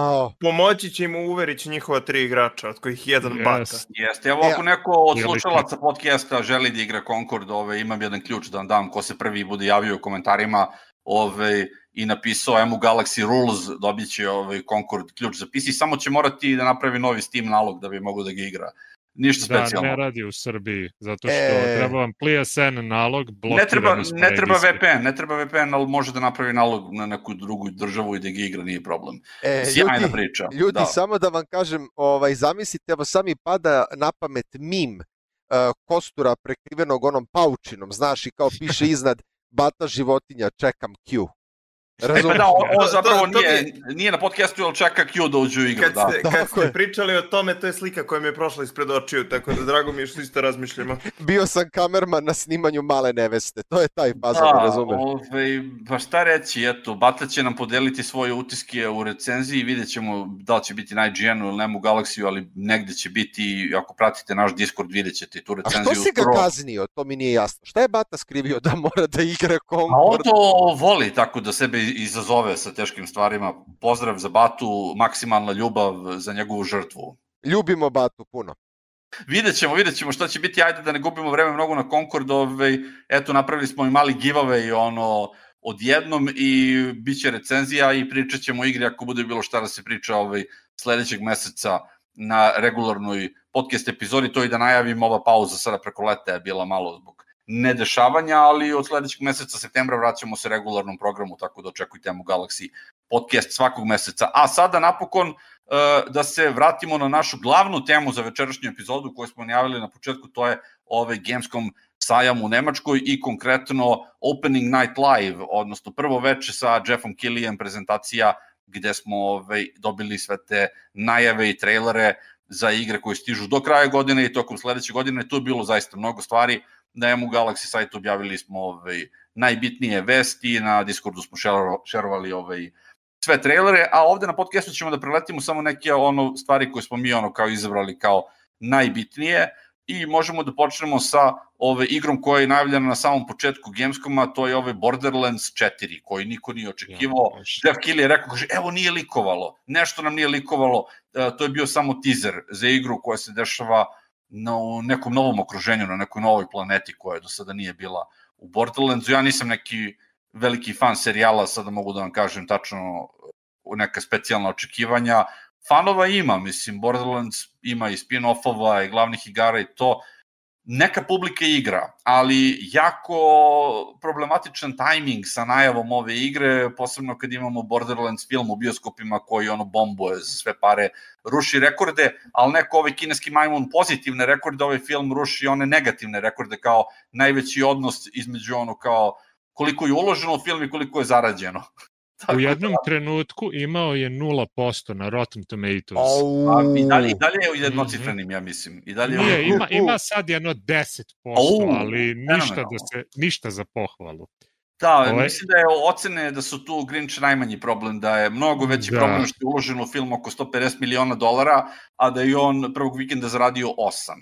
Pomoći će im uverit će njihova tri igrača, od kojih jedan yes. Bata. Jeste, evo ako neko od slušalaca podcasta želi da igra Concord, ove, imam jedan ključ da vam dam, ko se prvi bude javio u komentarima, ove, i napisao Emu Galaxy Rules, dobit će ovaj Concord ključ za P C, samo će morati da napravi novi Steam nalog da bi mogo da ga igra. Ništa specijalno. Da, ne radi u Srbiji, zato što e... treba vam P S N nalog, ne treba, ne treba V P N, ne treba V P N, ali može da napravi nalog na neku drugu državu i da ga igra, nije problem. E, Sjajna ljudi, priča. Ljudi, da. samo da vam kažem, ovaj, zamislite, evo sami pada na pamet mim uh, kostura prekrivenog onom paučinom, znaš, i kao piše iznad Bata životinja, čekam Q. Razumeš? E, da, ovo, ovo To- zapravo to- to nije, bi- nije na podcastu, ali čeka Q da uđe u igru, Kad da. ste, Tako kad ste je. pričali o tome, to je slika koja mi je prošla ispred očiju, tako da drago mi je što isto razmišljamo. Bio sam kamerman na snimanju Male neveste, to je taj fazon, Da, razumeš? ovaj, pa šta reći, eto, Bata će nam podeliti svoje utiske u recenziji, vidjet ćemo da li će biti na I G N-u ili Nemu Galaxiju, ali negde će biti, ako pratite naš Discord, vidjet ćete tu A recenziju. što si ga skoro. kaznio? To mi nije jasno. Šta je Bata skrivio da mora da igra A on Concord? to voli tako da sebe izazove sa teškim stvarima. Pozdrav za Batu, maksimalna ljubav za njegovu žrtvu. Ljubimo Batu puno. Vidjet ćemo, vidjet ćemo šta će biti, ajde da ne gubimo vreme mnogo na Concord, ovaj, eto napravili smo i mali giveaway ono, odjednom i bit će recenzija i pričat ćemo o igri ako bude bilo šta da se priča ovaj, sledećeg meseca na regularnoj podcast epizodi, to i da najavim, ova pauza sada preko leta je bila malo zbog nedešavanja, ali od sledećeg meseca septembra vraćamo se regularnom programu, tako da očekujte Emu Galaxy podcast svakog meseca. A sada napokon da se vratimo na našu glavnu temu za večerašnju epizodu koju smo najavili na početku, to je ovaj Gamescom sajam u Nemačkoj i konkretno Opening Night Live, odnosno prvo veče sa Jeffom Keighleyem, prezentacija gde smo ovaj, dobili sve te najave i trailere za igre koje stižu do kraja godine i tokom sledeće godine. Tu je bilo zaista mnogo stvari. Na Emu Galaxy sajtu objavili smo ovaj, najbitnije vesti, na Discordu smo šerovali ovaj, sve trailere, a ovde na podcastu ćemo da preletimo samo neke ono stvari koje smo mi ono kao izabrali kao najbitnije i možemo da počnemo sa ove igrom koja je najavljena na samom početku Gamescoma, to je ove Borderlands četiri, koji niko nije očekivao. Ja, Jeff Keighley je rekao, kaže, evo nije likovalo, nešto nam nije likovalo, e, to je bio samo teaser za igru koja se dešava na nekom novom okruženju, na nekoj novoj planeti koja do sada nije bila u Borderlandsu. Ja nisam neki veliki fan serijala, sada mogu da vam kažem tačno neka specijalna očekivanja. Fanova ima, mislim, Borderlands ima i spin-offova i glavnih igara i to. Neka publika igra, ali jako problematičan tajming sa najavom ove igre, posebno kad imamo Borderlands film u bioskopima koji ono bombuje za sve pare, ruši rekorde, ali neko ovaj kineski majmun pozitivne rekorde, ovaj film ruši one negativne rekorde kao najveći odnos između ono kao koliko je uloženo u film i koliko je zarađeno. U jednom trenutku imao je nula posto na Rotten Tomatoes. A i dalje, i dalje je jednocifrenim, ja mislim. I dalje Nije, ima, ima sad jedno deset posto, ali ništa, da se, ništa za pohvalu. Da, Ove... mislim da je ocene da su tu Grinch najmanji problem, da je mnogo veći da. problem što je uloženo u film oko sto pedeset miliona dolara, a da je on prvog vikenda zaradio osam.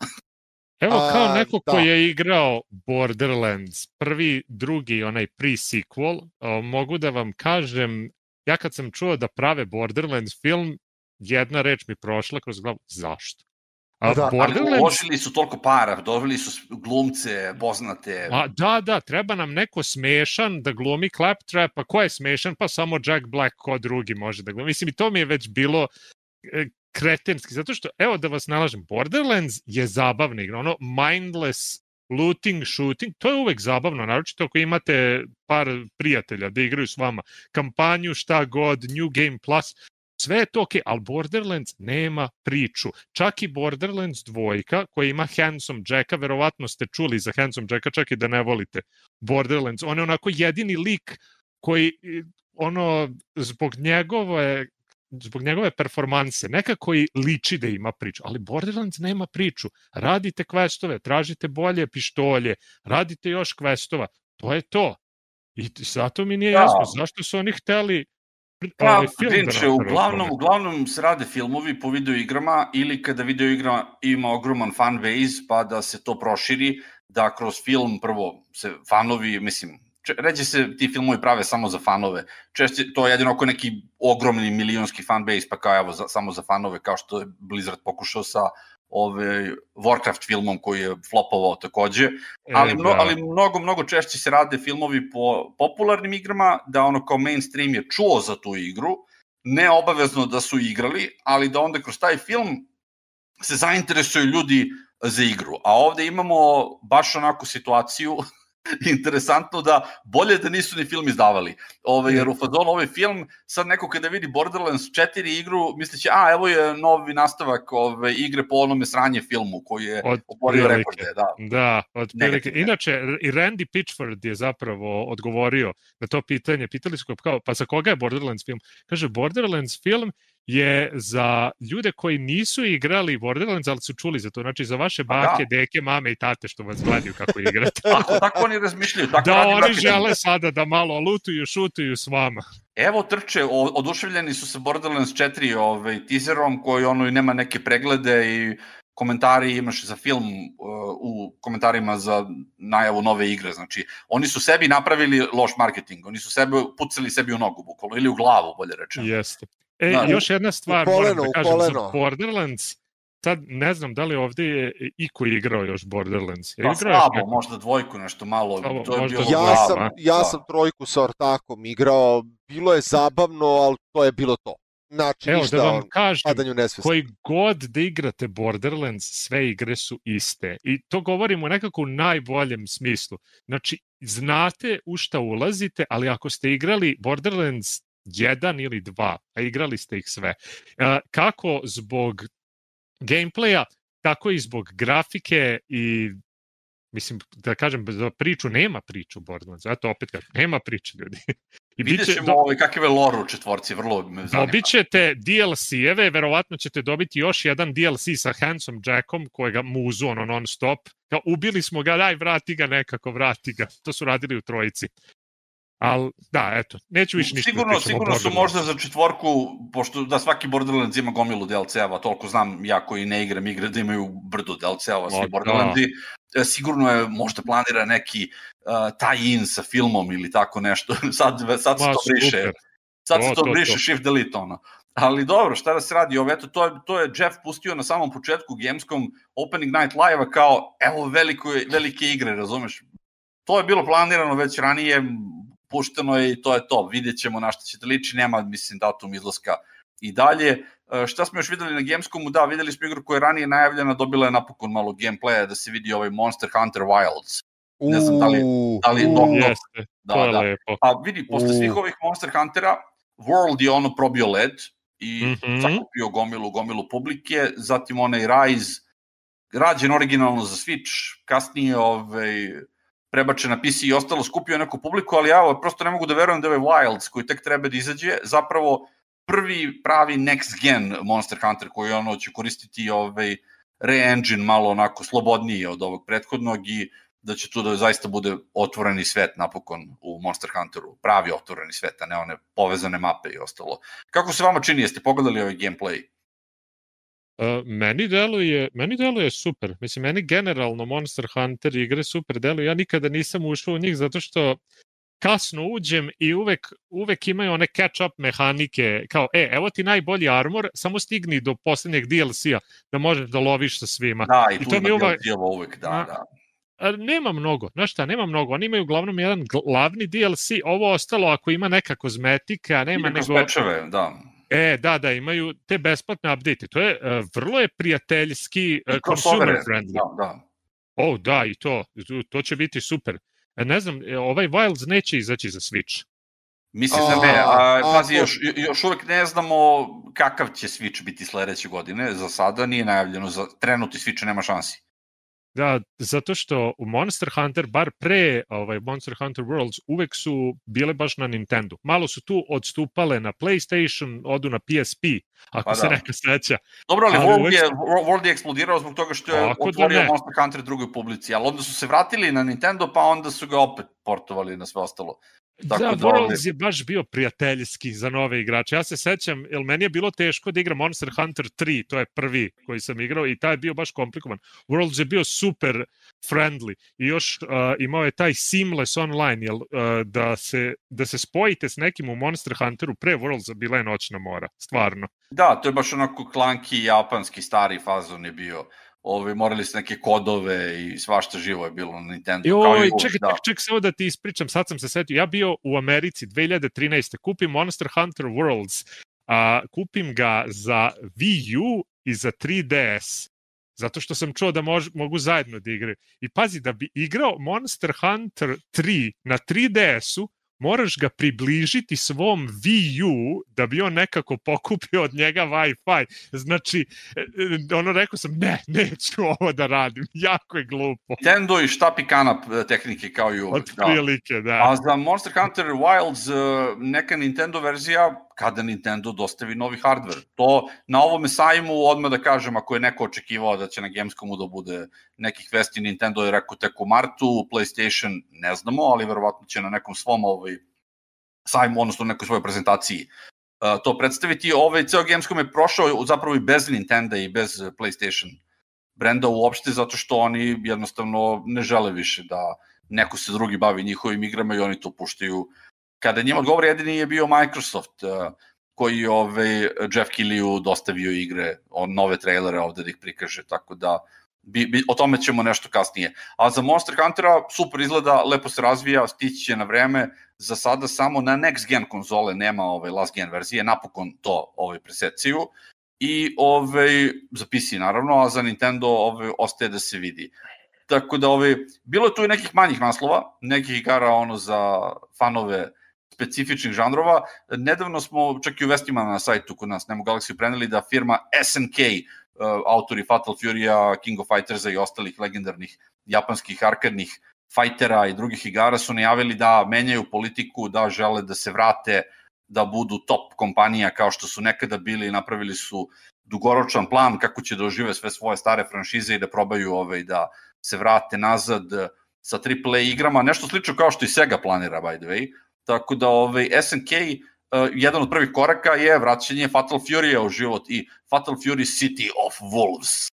Evo, kao neko ko je igrao Borderlands, prvi, drugi, onaj pre-sequel, mogu da vam kažem, ja kad sam čuo da prave Borderlands film, jedna reč mi prošla kroz glavu, zašto? A da, Borderlands... ali uložili su toliko para, doveli su glumce, poznate. A, da, da, treba nam neko smešan da glumi Claptrap, a ko je smešan? Pa samo Jack Black, ko drugi može da glumi. Mislim, i to mi je već bilo kretenski, zato što, evo da vas nalažem, Borderlands je zabavna igra, ono mindless looting, shooting, to je uvek zabavno, naročito ako imate par prijatelja da igraju s vama, kampanju, šta god, New Game Plus, sve je to okej, ali Borderlands nema priču. Čak i Borderlands dvojka, koja ima Handsome Jacka, verovatno ste čuli za Handsome Jacka, čak i da ne volite Borderlands, on je onako jedini lik koji, ono, zbog njegove zbog njegove performanse, nekako i liči da ima priču, ali Borderlands nema priču. Radite questove, tražite bolje pištolje, radite još questova, to je to. I zato mi nije da. jasno, zašto su oni hteli pa, ovaj film Grinče, da uglavnom, uglavnom se rade filmovi po videoigrama ili kada videoigra ima ogroman fan base, pa da se to proširi, da kroz film prvo se fanovi, mislim, ređe se ti filmovi prave samo za fanove. Češće to je jedino oko neki ogromni milionski fanbase, pa kao evo za, samo za fanove, kao što je Blizzard pokušao sa ove Warcraft filmom koji je flopovao takođe. Ali, mno, ali mnogo, mnogo češće se rade filmovi po popularnim igrama, da ono kao mainstream je čuo za tu igru, ne obavezno da su igrali, ali da onda kroz taj film se zainteresuju ljudi za igru. A ovde imamo baš onako situaciju interesantno da bolje da nisu ni film izdavali. Ove, jer u fazonu ovaj film, sad neko kada vidi Borderlands četiri igru, misliće, a evo je novi nastavak ove, igre po onome sranje filmu koji je oborio rekorde. Da, da od prilike. Inače, i Randy Pitchford je zapravo odgovorio na to pitanje. Pitali su kao, pa za koga je Borderlands film? Kaže, Borderlands film je za ljude koji nisu igrali Borderlands, ali su čuli za to. Znači, za vaše bake, da. deke, mame i tate što vas gledaju kako igrate. Tako, tako oni razmišljaju. Tako da, oni marketing. Žele sada da malo lutuju, šutuju s vama. Evo trče, oduševljeni su sa Borderlands četiri ovaj, teaserom koji ono i nema neke preglede i komentari imaš za film uh, u komentarima za najavu nove igre. Znači, oni su sebi napravili loš marketing. Oni su sebi pucali sebi u nogu, bukvalno, ili u glavu, bolje rečeno. Jeste. E, da, još jedna stvar, koleno, moram da kažem, za Borderlands, sad ne znam da li ovde je Iko igrao još Borderlands. Je pa slabo, neko? Možda dvojku, nešto malo. Slabo, to je možda bilo ja, sam, ja sam trojku sa Ortakom igrao, bilo je zabavno, ali to je bilo to. Znači, evo, ništa da vam kažem, koji god da igrate Borderlands, sve igre su iste. I to govorimo nekako u najboljem smislu. Znači, znate u šta ulazite, ali ako ste igrali Borderlands jedan ili dva, a igrali ste ih sve. Kako zbog gameplaya, tako i zbog grafike i, mislim, da kažem, za priču, nema priču Borderlands, eto opet kažem, nema priče, ljudi. I vidjet ćemo do... ovaj, kakav je lore u četvorci, vrlo me zanima. Dobit ćete D L C-eve, verovatno ćete dobiti još jedan D L C sa Handsome Jackom, kojega muzu ono non stop. Kao, ubili smo ga, daj, vrati ga nekako, vrati ga. To su radili u trojici. Ali, da, eto, neću više ništa. Sigurno, sigurno su možda za četvorku, pošto da svaki Borderlands ima gomilu D L C-eva, toliko znam ja koji ne igram igre da imaju brdo D L C-eva, svi Borderlandsi. Da. Sigurno je možda planira neki uh, tie-in sa filmom ili tako nešto. Sad, sad se Ma, to briše. Sad se to, to briše, to. Shift delete ono. Ali dobro, šta da se radi? Ovo, eto, to, je, to je Jeff pustio na samom početku Gamescom Opening Night Live-a kao, evo, veliko, velike igre, razumeš? To je bilo planirano već ranije, pušteno je i to je to. Vidjet ćemo na što ćete liči, nema, mislim, datum izlaska i dalje. Šta smo još videli na Gamescomu? Da, videli smo igru koja je ranije najavljena, dobila je napokon malo gameplaya da se vidi ovaj Monster Hunter Wilds. Ne znam da li... Da li dok, jeste, da, to je da. Lepo. A vidi, posle svih ovih Monster Huntera, World je ono probio led i mm-hmm. zakupio gomilu, gomilu publike, zatim onaj Rise, rađen originalno za Switch, kasnije ovaj... prebačen na P C i ostalo, skupio neku publiku, ali ja prosto ne mogu da verujem da je ovaj Wilds, koji tek treba da izađe, zapravo prvi pravi next gen Monster Hunter, koji ono će koristiti ovaj re-engine malo onako slobodniji od ovog prethodnog i da će tu da zaista bude otvoreni svet napokon u Monster Hunteru, pravi otvoreni svet, a ne one povezane mape i ostalo. Kako se vama čini, jeste pogledali ovaj gameplay? Uh, meni deluje, meni deluje super. Mislim, meni generalno Monster Hunter igre super deluju. Ja nikada nisam ušao u njih zato što kasno uđem i uvek, uvek imaju one catch-up mehanike, kao, e, evo ti najbolji armor, samo stigni do poslednjeg D L C-a da možeš da loviš sa svima. Da, i, I tu ima uvek... D L C-ova uvek, da, a, da. A, nema mnogo, znaš šta, nema mnogo. Oni imaju uglavnom jedan glavni D L C, ovo ostalo ako ima neka kozmetika, nema Ide nego... pečeve, da. E, da, da, imaju te besplatne update. To je, uh, vrlo je prijateljski, uh, consumer friendly. Da, da. O, da, i to, to će biti super. Ne znam, ovaj Wilds neće izaći za Switch. Mislim da ne, a, pazi, još, još uvek ne znamo kakav će Switch biti sledeće godine, za sada nije najavljeno, za trenutni Switch nema šansi. Da, zato što u Monster Hunter, bar pre ovaj, Monster Hunter Worlds, uvek su bile baš na Nintendo. Malo su tu odstupale na PlayStation, odu na P S P, ako pa se da. Neka seća. Dobro, ali, ali World, uvek... je, World je eksplodirao zbog toga što je ako otvorio da Monster Hunter drugoj publici, ali onda su se vratili na Nintendo, pa onda su ga opet portovali na sve ostalo. Tako da, da Worlds je baš bio prijateljski za nove igrače. Ja se sećam, jer meni je bilo teško da igram Monster Hunter tri, to je prvi koji sam igrao i taj je bio baš komplikovan. Worlds je bio super friendly i još uh, imao je taj seamless online, jel, uh, da, se, da se spojite s nekim u Monster Hunteru pre Worldsa bila je noćna mora, stvarno. Da, to je baš onako klanki, japanski, stari fazon je bio. Ovi, morali su neke kodove i svašta živo je bilo na Nintendo. Joj, kao i čekaj, da. čekaj, čekaj samo da ti ispričam, sad sam se setio, ja bio u Americi dve hiljade trinaeste. kupim Monster Hunter Worlds, a, kupim ga za Wii U i za tri D S. zato što sam čuo da mož, mogu zajedno da igraju. I pazi, da bi igrao Monster Hunter tri na tri D S-u, moraš ga približiti svom Wii U da bi on nekako pokupio od njega Wi-Fi. Znači, ono rekao sam, ne, neću ovo da radim, jako je glupo. Nintendo i štap i kanap tehnike kao i uvek. Od prilike, da. A za Monster Hunter Wilds neka Nintendo verzija, kada Nintendo dostavi novi hardware. To na ovome sajmu, odmah da kažem, ako je neko očekivao da će na Gamescomu da bude nekih vesti, Nintendo je rekao tek u martu, PlayStation ne znamo, ali verovatno će na nekom svom ovaj sajmu, odnosno nekoj svojoj prezentaciji uh, to predstaviti. Ovaj ceo Gamescom je prošao zapravo i bez Nintendo i bez PlayStation brenda uopšte, zato što oni jednostavno ne žele više da neko se drugi bavi njihovim igrama i oni to puštaju kada njima odgovor. Jedini je bio Microsoft uh, koji je ovaj, Jeff Keighley dostavio igre, on nove trailere ovde da ih prikaže, tako da bi, bi, o tome ćemo nešto kasnije. A za Monster Huntera super izgleda, lepo se razvija, stići će na vreme, za sada samo na next gen konzole, nema ovaj last gen verzije, napokon to ovaj preseciju, i ovaj, za P C naravno, a za Nintendo ovaj, ostaje da se vidi. Tako da ovaj, bilo je tu i nekih manjih naslova, nekih igara ono za fanove specifičnih žanrova. Nedavno smo čak i u vestima na sajtu kod nas, Nemo Galaxy, preneli da firma S N K, uh, autori Fatal Fury-a, King of Fightersa i ostalih legendarnih japanskih arkadnih fajtera i drugih igara su najavili da menjaju politiku, da žele da se vrate, da budu top kompanija kao što su nekada bili i napravili su dugoročan plan kako će da ožive sve svoje stare franšize i da probaju ovaj, da se vrate nazad sa triple A igrama, nešto slično kao što i Sega planira, by the way. Tako da ovaj, S N K, uh, jedan od prvih koraka je vraćanje Fatal Fury-a u život i Fatal Fury City of Wolves,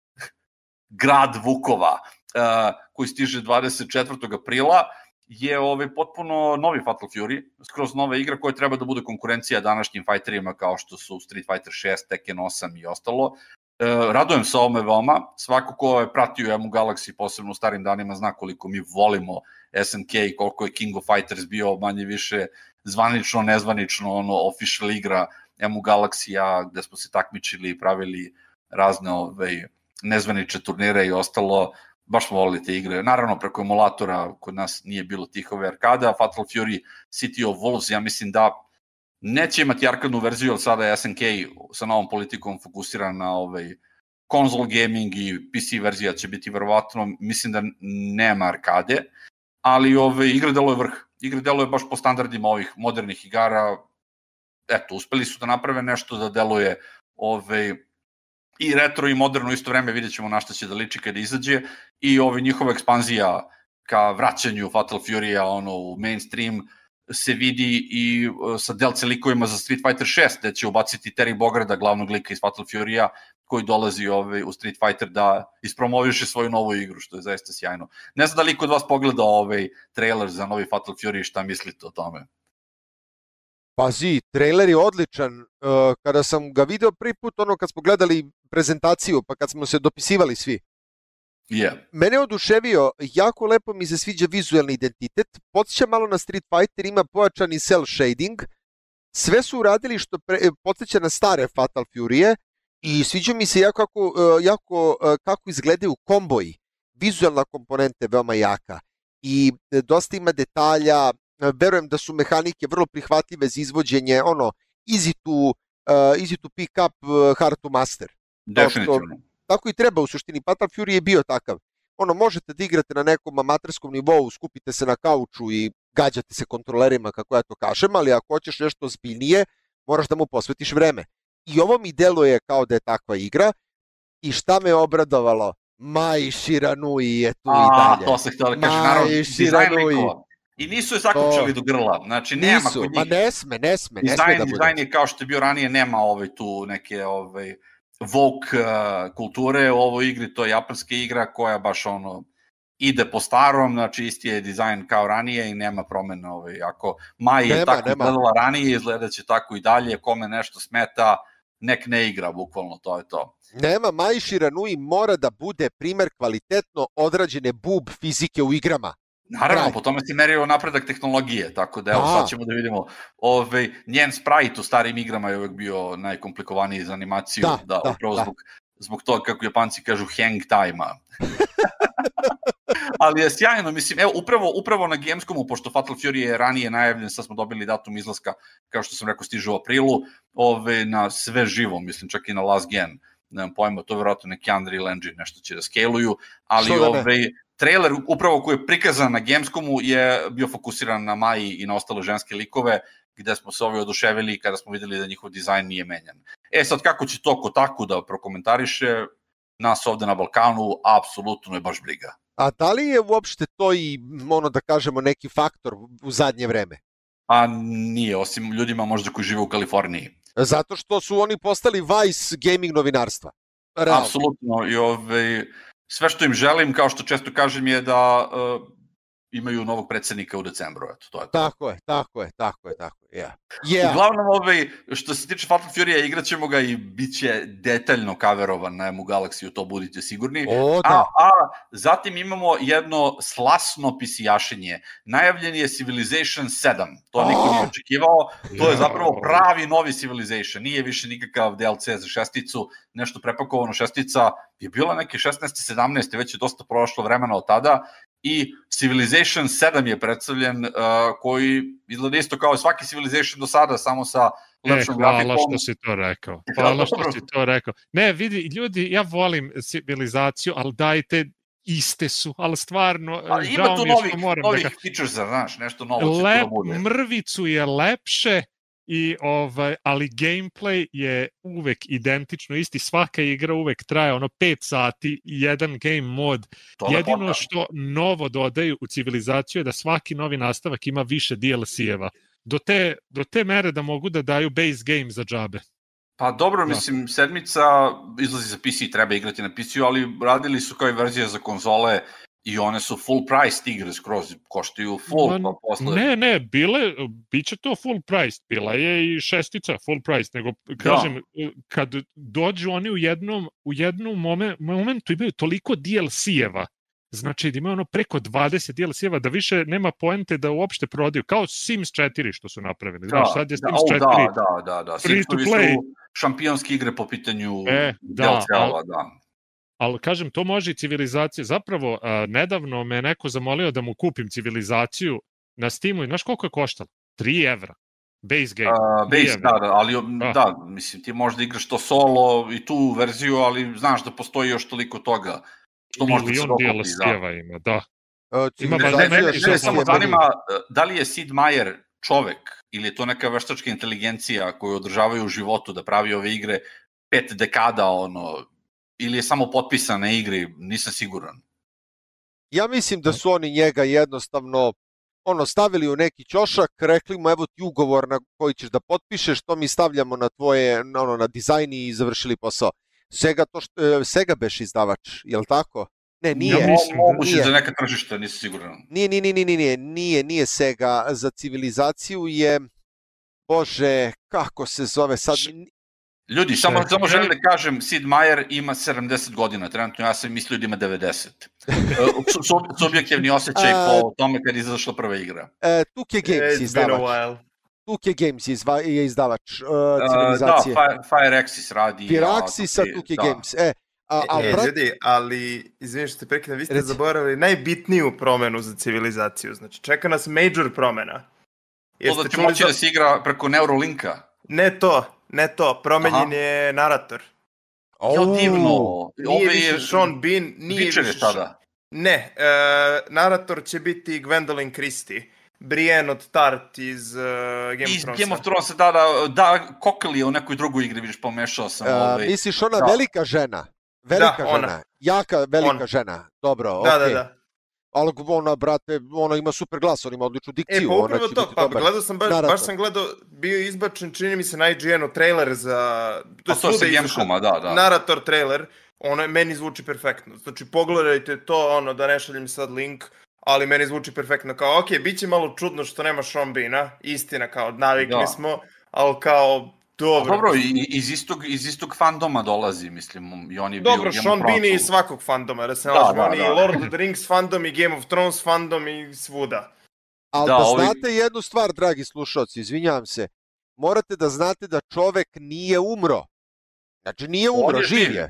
grad Vukova, uh, koji stiže dvadeset četvrtog aprila, je ovaj, potpuno novi Fatal Fury, skroz nova igra koja treba da bude konkurencija današnjim fajterima kao što su Street Fighter šest, Tekken osam i ostalo. E, radujem se ovome veoma, svako ko je pratio Emu Galaxy, posebno u starim danima, zna koliko mi volimo S N K i koliko je King of Fighters bio manje više zvanično, nezvanično, ono, official igra Emu Galaxy-a, gde smo se takmičili i pravili razne ovaj, nezvanične turnire i ostalo. Baš smo volili te igre. Naravno, preko emulatora kod nas nije bilo tih ove arkada. Fatal Fury City of Wolves, ja mislim da neće imati arkadnu verziju, ali sada je S N K sa novom politikom fokusiran na ovaj console gaming i P C verzija će biti verovatno, mislim da nema arkade, ali ovaj, igra deluje vrh. Igra deluje baš po standardima ovih modernih igara. Eto, uspeli su da naprave nešto da deluje ovaj, i retro i moderno u isto vreme, vidjet ćemo na šta će da liči kada izađe, i ova njihova ekspanzija ka vraćanju Fatal Fury-a ono, u mainstream se vidi i sa D L C likovima za Street Fighter šest, gde će ubaciti Terry Bograda, glavnog lika iz Fatal Fury-a, koji dolazi ovaj, u Street Fighter da ispromoviše svoju novu igru, što je zaista sjajno. Ne znam da li kod vas pogleda ovaj trailer za novi Fatal Fury i šta mislite o tome? Pazi, trailer je odličan. Uh, kada sam ga video prvi put, ono kad smo gledali prezentaciju, pa kad smo se dopisivali svi, yeah. Mene je oduševio, jako lepo mi se sviđa vizualni identitet, podsjeća malo na Street Fighter, ima pojačani cel shading, sve su uradili što pre, podsjeća na stare Fatal Fury-e i sviđa mi se jako, jako, jako kako izgledaju komboji, vizualna komponenta je veoma jaka i dosta ima detalja. Verujem da su mehanike vrlo prihvatljive za izvođenje, ono, easy to, uh, easy to pick up, uh, hard to master. Definitivno. Tako i treba u suštini. Fatal Fury je bio takav. Ono, možete da igrate na nekom amaterskom nivou, skupite se na kauču i gađate se kontrolerima, kako ja to kažem, ali ako hoćeš nešto zbiljnije, moraš da mu posvetiš vreme. I ovo mi deluje kao da je takva igra. I šta me obradovalo? Mai Shiranui je tu A, i dalje. To se htio da kaže, naravno, dizajn likova. I nisu je zakupčali do grla, znači nema nisu, kod njih. Ma ne sme, ne sme, ne dizajn, sme da bude. Dizajn je kao što je bio ranije, nema ovaj tu neke ovaj, woke uh, kulture u ovoj igri, to je japanska igra koja baš ono ide po starom, znači isti je dizajn kao ranije i nema promena. Ovaj. Ako Mai je tako izgledala ranije, izgleda će tako i dalje, kome nešto smeta, nek ne igra, bukvalno, to je to. Nema, Mai Shiranui mora da bude primer kvalitetno odrađene boob fizike u igrama. Naravno, Sprite. Po tome si merio napredak tehnologije, tako da evo sad ćemo da vidimo ovaj, njen sprite u starim igrama je uvek bio najkomplikovaniji za animaciju, da, da, da, upravo da. zbog, zbog toga kako Japanci kažu hang time-a. Ali je sjajno, mislim, evo, upravo, upravo na Gamescomu, pošto Fatal Fury je ranije najavljen, sad smo dobili datum izlaska, kao što sam rekao, stiže u aprilu, ove, na sve živo, mislim, čak i na Last Gen, nemam pojma, to je vjerojatno neki Unreal Engine, nešto će da scaluju, ali ove, trailer, upravo koji je prikazan na Gamescomu, je bio fokusiran na Maji i na ostale ženske likove, gde smo se ovi oduševili kada smo videli da njihov dizajn nije menjan. E sad, kako će to Kotaku da prokomentariše, nas ovde na Balkanu, apsolutno je baš briga. A da li je uopšte to i, ono da kažemo, neki faktor u zadnje vreme? A nije, osim ljudima možda koji žive u Kaliforniji. Zato što su oni postali Vice gaming novinarstva. Realno. Apsolutno, i ove, sve što im želim, kao što često kažem, je da uh, imaju novog predsednika u decembru, eto, to je to. Tako je, tako je, tako je, tako je, yeah. Yeah. Uglavnom, ovaj, što se tiče Fatal Fury-a, igrat ćemo ga i bit će detaljno kaverovan na Emu Galaxy-u, to budite sigurni. O, da. A, a zatim imamo jedno slasno pisijašenje. Najavljen je Civilization sedam, to oh. niko nije očekivao, to je zapravo pravi novi Civilization, nije više nikakav D L C za šesticu, nešto prepakovano. Šestica je bila neke šesnaeste sedamnaeste, već je dosta prošlo vremena od tada, i Civilization sedam je predstavljen, uh, koji izgleda isto kao svaki Civilization do sada, samo sa lepšom e, grafikom. Hvala što si to rekao. Hvala što si to rekao. Ne, vidi, ljudi, ja volim civilizaciju, ali dajte, iste su, ali stvarno, ali ima tu novih, novih da ga... featuresa, znaš, nešto novo će Lep, to bude. Mrvicu je lepše, I, ovaj, ali gameplay je uvek identično isti, svaka igra uvek traje ono pet sati, jedan game mod. To jedino da što novo dodaju u Civilizaciju je da svaki novi nastavak ima više D L C-eva. Do te, do te mere da mogu da daju base game za džabe. Pa dobro, mislim, sedmica izlazi za P C, treba igrati na P C-u, ali radili su kao i verzije za konzole i one su full price igre skroz, koštaju full, pa posle... Ne, ne, bile, bit će to full price, bila je i šestica full price, nego, kažem, da. Kad dođu oni u jednom, u jednom momen, momentu imaju toliko D L C-eva, znači da imaju ono preko dvadeset D L C-eva, da više nema poente da uopšte prodaju, kao Sims četiri što su napravili, znaš, da, sad je Sims da, četiri da, da, da, free to play. Su šampionske igre po pitanju e, D L C-ova, da. Ali, kažem, to može i Civilizacija. Zapravo, a, nedavno me neko zamolio da mu kupim Civilizaciju na Steamu i znaš koliko je koštalo? tri evra. Base game. Uh, base, da, da, ali da. da, mislim, ti možda igraš to solo i tu verziju, ali znaš da postoji još toliko toga. Što možda se dokupi, D L C-eva da. Ima, da. Uh, ima ne, ne, ne, ne, samo zanima da li je Sid Meier čovek ili je to neka veštačka inteligencija koju održavaju u životu da pravi ove igre pet dekada, ono, ili je samo potpisan na igri, nisam siguran. Ja mislim da su oni njega jednostavno ono stavili u neki ćošak, rekli mu evo ti ugovor na koji ćeš da potpišeš, to mi stavljamo na tvoje, ono, na dizajn i završili posao. Sega, to što, Sega beš izdavač, je li tako? Ne, nije. Ja mislim, moguće za neka tržišta, nisam siguran. Nije, nije, nije, nije, nije, nije Sega. Za Civilizaciju je, bože, kako se zove sad... Ljudi, samo, samo želim da kažem, Sid Meier ima sedamdeset godina, trenutno ja sam mislio da ima devedeset. Subjektivni osjećaj po tome kad je izašla prva igra. two K Games je izdavač. two K Games je izdavač Civilizacije. Da, Firaxis radi. Firaxis sa two K Games. E, A, a e, brat... ljudi, ali, izvini što te prekidam, vi ste Reci. zaboravili najbitniju promenu za Civilizaciju. Znači, čeka nas major promena. Jeste to da će moći za... da se igra preko Neurolinka? Ne to, ne to. Promenjen Aha. je narator. Jo, divno. Nije Ove više je... Sean Bean. Nije više je tada. Ne, e, narator će biti Gwendolyn Christie. Brienne od Tart iz uh, Game of Thrones. Iz Game of Thrones, da, da, da, Kokli je u nekoj drugoj igri, vidiš, pomešao sam. Uh, ovaj. Misliš ona da. velika žena? Velika da, žena, ona. jaka velika ona. žena, dobro, da, okej. Okay. Da, da, Ali ona, brate, ona ima super glas, ona ima odličnu dikciju. E, pa upravo to, pa gledao sam, baš, baš sam gledao, bio izbačen, čini mi se, na I G N-u trailer za... To, to se Gamescoma, da, da. Narator trailer, ono, meni zvuči perfektno. Znači, pogledajte to, ono, da ne šaljem sad link, ali meni zvuči perfektno. Kao, okej, okay, bit će malo čudno što nema Sean Beana, istina, kao, navikli da. smo, ali kao... Dobro, dobro i, iz, istog, iz istog fandoma dolazi, mislim, i on je bio... Dobro, Sean Bean je iz svakog fandoma, da se ne lažemo, on je i Lord of the Rings fandom, i Game of Thrones fandom, i svuda. Ali da, da ovi... znate jednu stvar, dragi slušalci, izvinjavam se, morate da znate da čovek nije umro. Znači, nije umro, je živ je.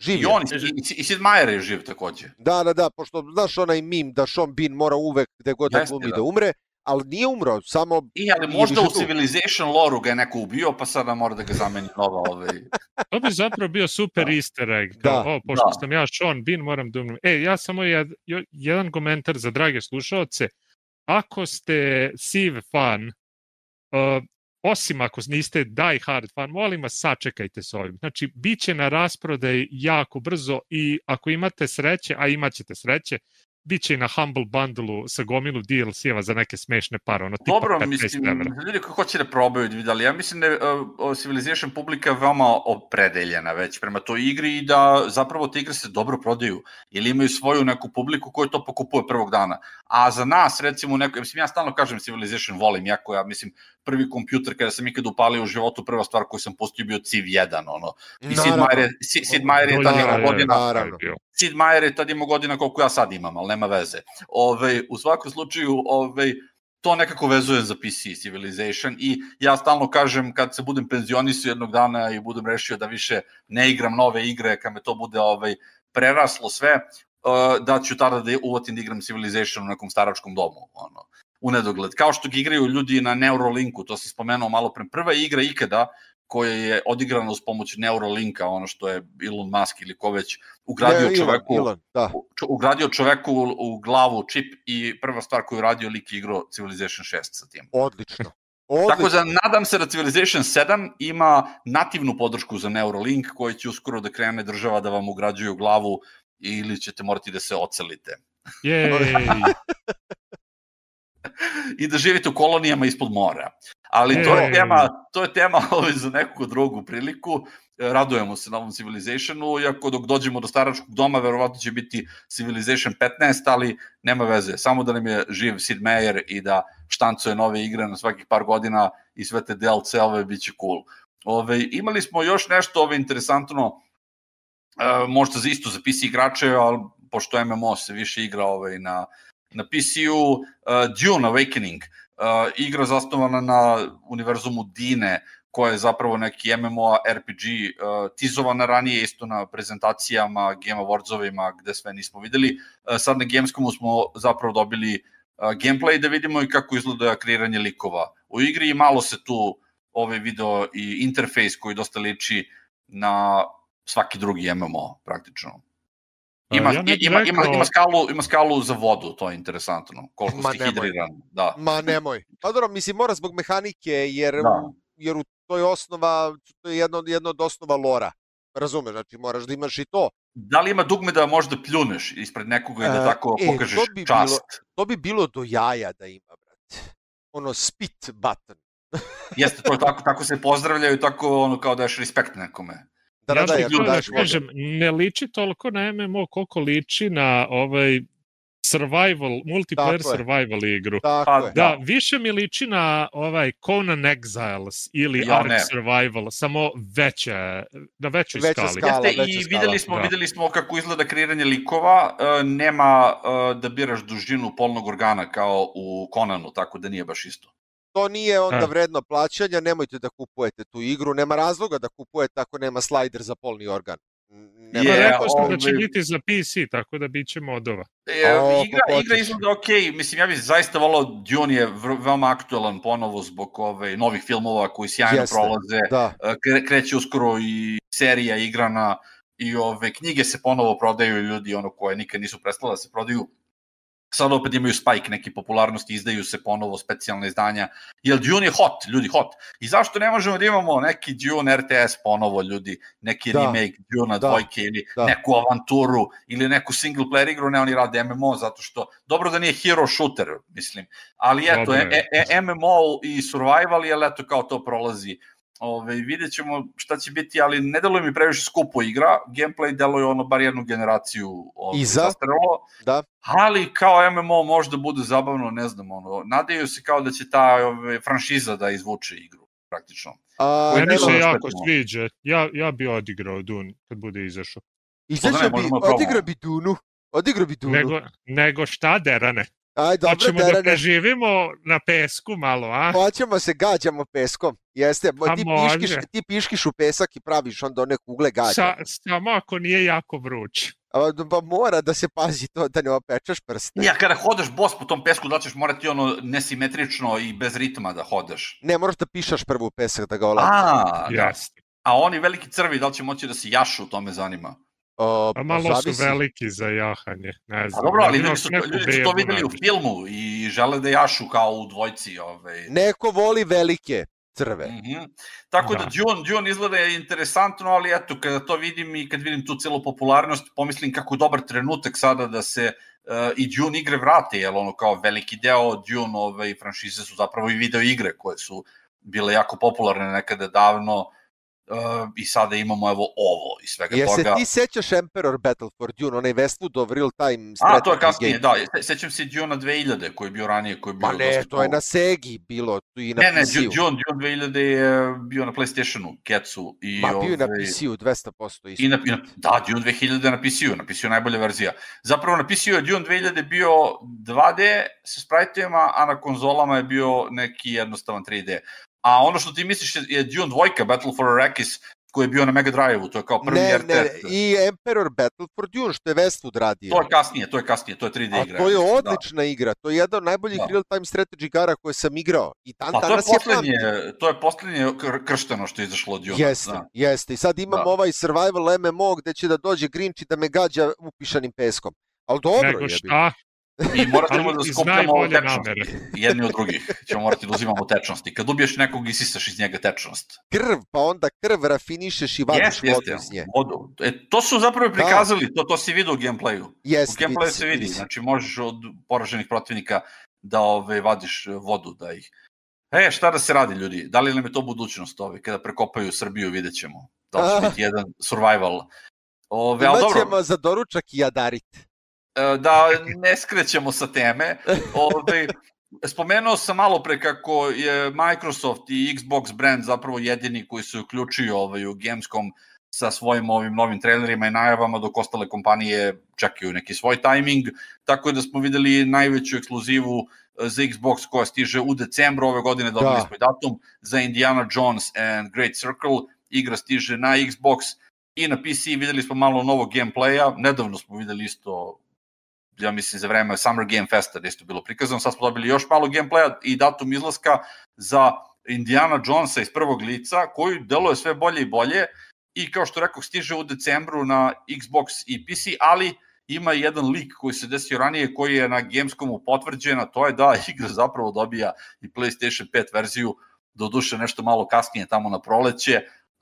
Živ I je. on, i, i Sid Meier je živ takođe. Da, da, da, pošto znaš onaj mim da Sean Bean mora uvek gde god da Jeste, glumi da. da umre, ali nije umro, samo... I, ali nije možda više u tu. Civilization lore-u ga je neko ubio, pa sada mora da ga zameni nova ovaj... To bi zapravo bio super Da. easter egg. Da. Kao, o, pošto Da. sam ja Sean Bean, moram da umrem. E, ja samo jed, jo- jedan komentar za drage slušaoce. Ako ste Civ fan, uh, osim ako niste die hard fan, molim vas sačekajte s ovim. Znači, bit će na rasprodaji jako brzo i ako imate sreće, a imat ćete sreće, bit će i na Humble Bundle-u sa gomilu D L C-eva za neke smešne pare, ono tipa Dobro, petnaest mislim, evra. ljudi koji hoće da probaju da vidi, ali ja mislim da je uh, Civilization publika veoma opredeljena već prema toj igri i da zapravo te igre se dobro prodaju ili imaju svoju neku publiku koju to pokupuje prvog dana. A za nas, recimo, neko, mislim, ja stalno kažem Civilization volim, jako ja, mislim, prvi kompjuter kada sam ikad upalio u životu, prva stvar koju sam pustio bio Civ jedan, ono. I Sid Meier je, Sid Meier je tad imao godina, naravno. Sid Meier je tad imao godina koliko ja sad imam, ali nema veze. Ove, u svakom slučaju, ove, to nekako vezujem za P C, Civilization, i ja stalno kažem kad se budem penzionisao jednog dana i budem rešio da više ne igram nove igre, kad me to bude ovaj, preraslo sve, uh, da ću tada da uvatim da igram Civilization u nekom staračkom domu, ono, u nedogled. Kao što igraju ljudi na Neuralinku, to sam spomenuo malo pre, prva igra ikada koja je odigrana uz pomoć Neuralinka, ono što je Elon Musk ili ko već ugradio Ne, čoveku, Elon, da. ugradio čoveku u, u glavu čip i prva stvar koju je radio lik je igrao Civilization šest sa tim. Odlično. Odlično. Tako da nadam se da Civilization sedam ima nativnu podršku za Neuralink koji će uskoro da krene država da vam ugrađuje u glavu ili ćete morati da se ocelite. Jej! I da živite u kolonijama ispod mora. Ali to je tema, to je tema za neku drugu priliku. Radujemo se novom Civilizationu, iako dok dođemo do staračkog doma, verovatno će biti Civilization petnaest, ali nema veze. Samo da nam je živ Sid Meier i da štancuje nove igre na svakih par godina i sve te D L C-ove, bit će cool. Ove, imali smo još nešto ove interesantno, e, možda za isto za P C igrače, ali pošto M M O se više igra ovaj, na, na P C-u, uh, Dune Awakening, uh, igra zasnovana na univerzumu Dine, koja je zapravo neki M M O R P G, uh, tizovana ranije isto na prezentacijama, Game Awardsovima, gde sve nismo videli. Uh, sad na Gamescomu smo zapravo dobili uh, gameplay da vidimo i kako izgleda kreiranje likova u igri i malo se tu ovaj video i interfejs koji dosta liči na svaki drugi M M O praktično. Ima, ja ima, rekao... ima, ima, skalu, ima skalu za vodu, to je interesantno, koliko Ma, si hidriran. Da. Ma nemoj. Pa dobro, mislim, mora zbog mehanike, jer, da. jer u to je osnova, to je jedno, jedno od osnova lora. Razumeš, znači moraš da imaš i to. Da li ima dugme da možda pljuneš ispred nekoga i da tako e, pokažeš to bi čast? Bilo, to bi bilo do jaja da ima, brate. Ono, spit button. Jeste, to je tako, tako se pozdravljaju, tako ono kao daš respekt nekome. Da, ja da, ja da kažem, ne liči toliko na M M O koliko liči na ovaj survival, multiplayer survival igru. Tako da, je. Više mi liči na ovaj Conan Exiles ili ja, Ark ne. Survival, samo veće, na većoj veća skali. Skala, Jeste, i videli smo, da. videli smo kako izgleda kreiranje likova, uh, nema uh, da biraš dužinu polnog organa kao u Conanu, tako da nije baš isto. To nije onda vredno plaćanja, nemojte da kupujete tu igru, nema razloga da kupujete ako nema slajder za polni organ. Nema yeah, rekao sam da će biti za P C, tako da bit će modova. E, o, igra, igra izgleda ok, mislim, ja bih zaista volao, Dune je veoma aktualan ponovo zbog ove, novih filmova koji sjajno Jeste, prolaze, da. Kre, kreće uskoro i serija igrana i ove knjige se ponovo prodaju ljudi, ono koje nikad nisu prestale da se prodaju. Sad opet imaju spike neki popularnosti, izdaju se ponovo specijalne izdanja, jer Dune je hot, ljudi, hot. I zašto ne možemo da imamo neki Dune R T S ponovo, ljudi, neki da, remake Dune da, dvojke ili da. neku avanturu ili neku single player igru, ne oni rade M M O, zato što, dobro da nije hero shooter, mislim, ali eto, e, e, M M O i survival, jer eto kao to prolazi. Ove, vidjet ćemo šta će biti, ali ne deluje mi previše skupo igra, gameplay deluje ono bar jednu generaciju zastarelo, da. ali kao M M O možda bude zabavno, ne znam, ono, nadaju se kao da će ta ove, franšiza da izvuče igru, praktično. A, meni se jako sviđa, ja, ja bi odigrao Dune kad bude izašao. Izašao bi, odigra bi Dunu, odigra bi Dunu. Nego, nego šta, Derane? Aj, dobro, Hoćemo da Derane. preživimo na pesku malo, a? Hoćemo se gađamo peskom. Jeste, A ti može. piškiš, ti piškiš u pesak i praviš onda one kugle gađa. Sa, samo ako nije jako vruć. A, pa mora da se pazi to da ne opečeš prste. Ja, kada hodeš bos po tom pesku, da ćeš morati ono nesimetrično i bez ritma da hodeš. Ne, moraš da pišaš prvo u pesak da ga oladiš. A, da. Jeste. A oni veliki crvi, da li će moći da se jašu, to me zanima. O, A malo su veliki za jahanje, ne znam. A dobro, ali Jedino ljudi su, neku ljudi su to bebu videli u nađu. filmu i žele da jašu kao u dvojci. Ovaj. Neko voli velike crve. Mm-hmm. Tako da, Da. da Dune, Dune izgleda je interesantno, ali eto, kada to vidim i kad vidim tu celu popularnost, pomislim kako dobar trenutak sada da se uh, i Dune igre vrate, jer ono kao veliki deo Dune ovaj, franšize su zapravo i video igre koje su bile jako popularne nekada davno. Uh, i sada imamo evo ovo i svega Jel toga. se ti sećaš Emperor Battle for Dune, onaj Westwoodov real time A, to je strategy kasnije, game? da, sećam se Dune dve hiljade koji je bio ranije, koji je bio Ma ne, dosta to je cool. na Segi bilo, tu i na Ne, ne, P C-u. Dune, Dune dve hiljade je bio na PlayStationu, Kecu. I Ma bio je na ovaj, P C-u, dvesta posto isto. I na, i na, da, Dune dve hiljade na P C-u, na P C-u najbolja verzija. Zapravo na P C-u je Dune dve hiljade bio dva D sa sprite-ima, a na konzolama je bio neki jednostavan tri D. A ono što ti misliš je Dune dva, Battle for Arrakis, koji je bio na Mega Drive-u, to je kao prvi Ne, R T ne, S. i Emperor Battle for Dune, što je Westwood radio. To je kasnije, to je kasnije, to je tri D A igra. to je mislim, odlična igra, to je jedna od najboljih Da. real time strategy igara koje sam igrao. I dan Pa to je danas je poslednje, pamtim. to je poslednje kr- kršteno što je izašlo od Dune. Jeste, Da. jeste. I sad imam Da. ovaj survival M M O gde će da dođe Grinch i da me gađa upišanim peskom. Ali dobro Nego je. šta? I morat ćemo Ali da iz skupljamo najbolje tečnosti, namere. jedni od drugih. Ćemo morati da uzimamo tečnosti. Kad ubiješ nekog, isisaš iz njega tečnost. Krv, pa onda krv rafinišeš i vadiš Jeste, vodu jeste, iz nje. vodu. E, to su zapravo prikazali, to, to si vidio u gameplayu. U Jeste, gameplayu se vidi, se. znači možeš od poraženih protivnika da ove, vadiš vodu, da ih... E, šta da se radi, ljudi? Da li nam je to budućnost ove, kada prekopaju Srbiju, vidjet ćemo. Da li će biti jedan survival. Ove, ali dobro, Imaćemo za doručak i jadarit. e, da ne skrećemo sa teme. Ove, spomenuo sam malo pre kako je Microsoft i Xbox brand zapravo jedini koji se uključuju ovaj, u Gamescom sa svojim ovim novim trailerima i najavama, dok ostale kompanije čekaju neki svoj tajming, tako da smo videli najveću ekskluzivu za Xbox koja stiže u decembru ove godine, dobili Da. smo i datum, za Indiana Jones and Great Circle, igra stiže na Xbox i na P C, videli smo malo novog gameplaya, nedavno smo videli isto, ja mislim za vreme Summer Game Festa da isto bilo prikazano, sad smo dobili još malo gameplaya i datum izlaska za Indiana Jonesa iz prvog lica, koji deluje sve bolje i bolje, i kao što rekao, stiže u decembru na Xbox i P C, ali ima jedan lik koji se desio ranije, koji je na Gamescomu potvrđen, a to je da igra zapravo dobija i PlayStation pet verziju, doduše nešto malo kasnije tamo na proleće,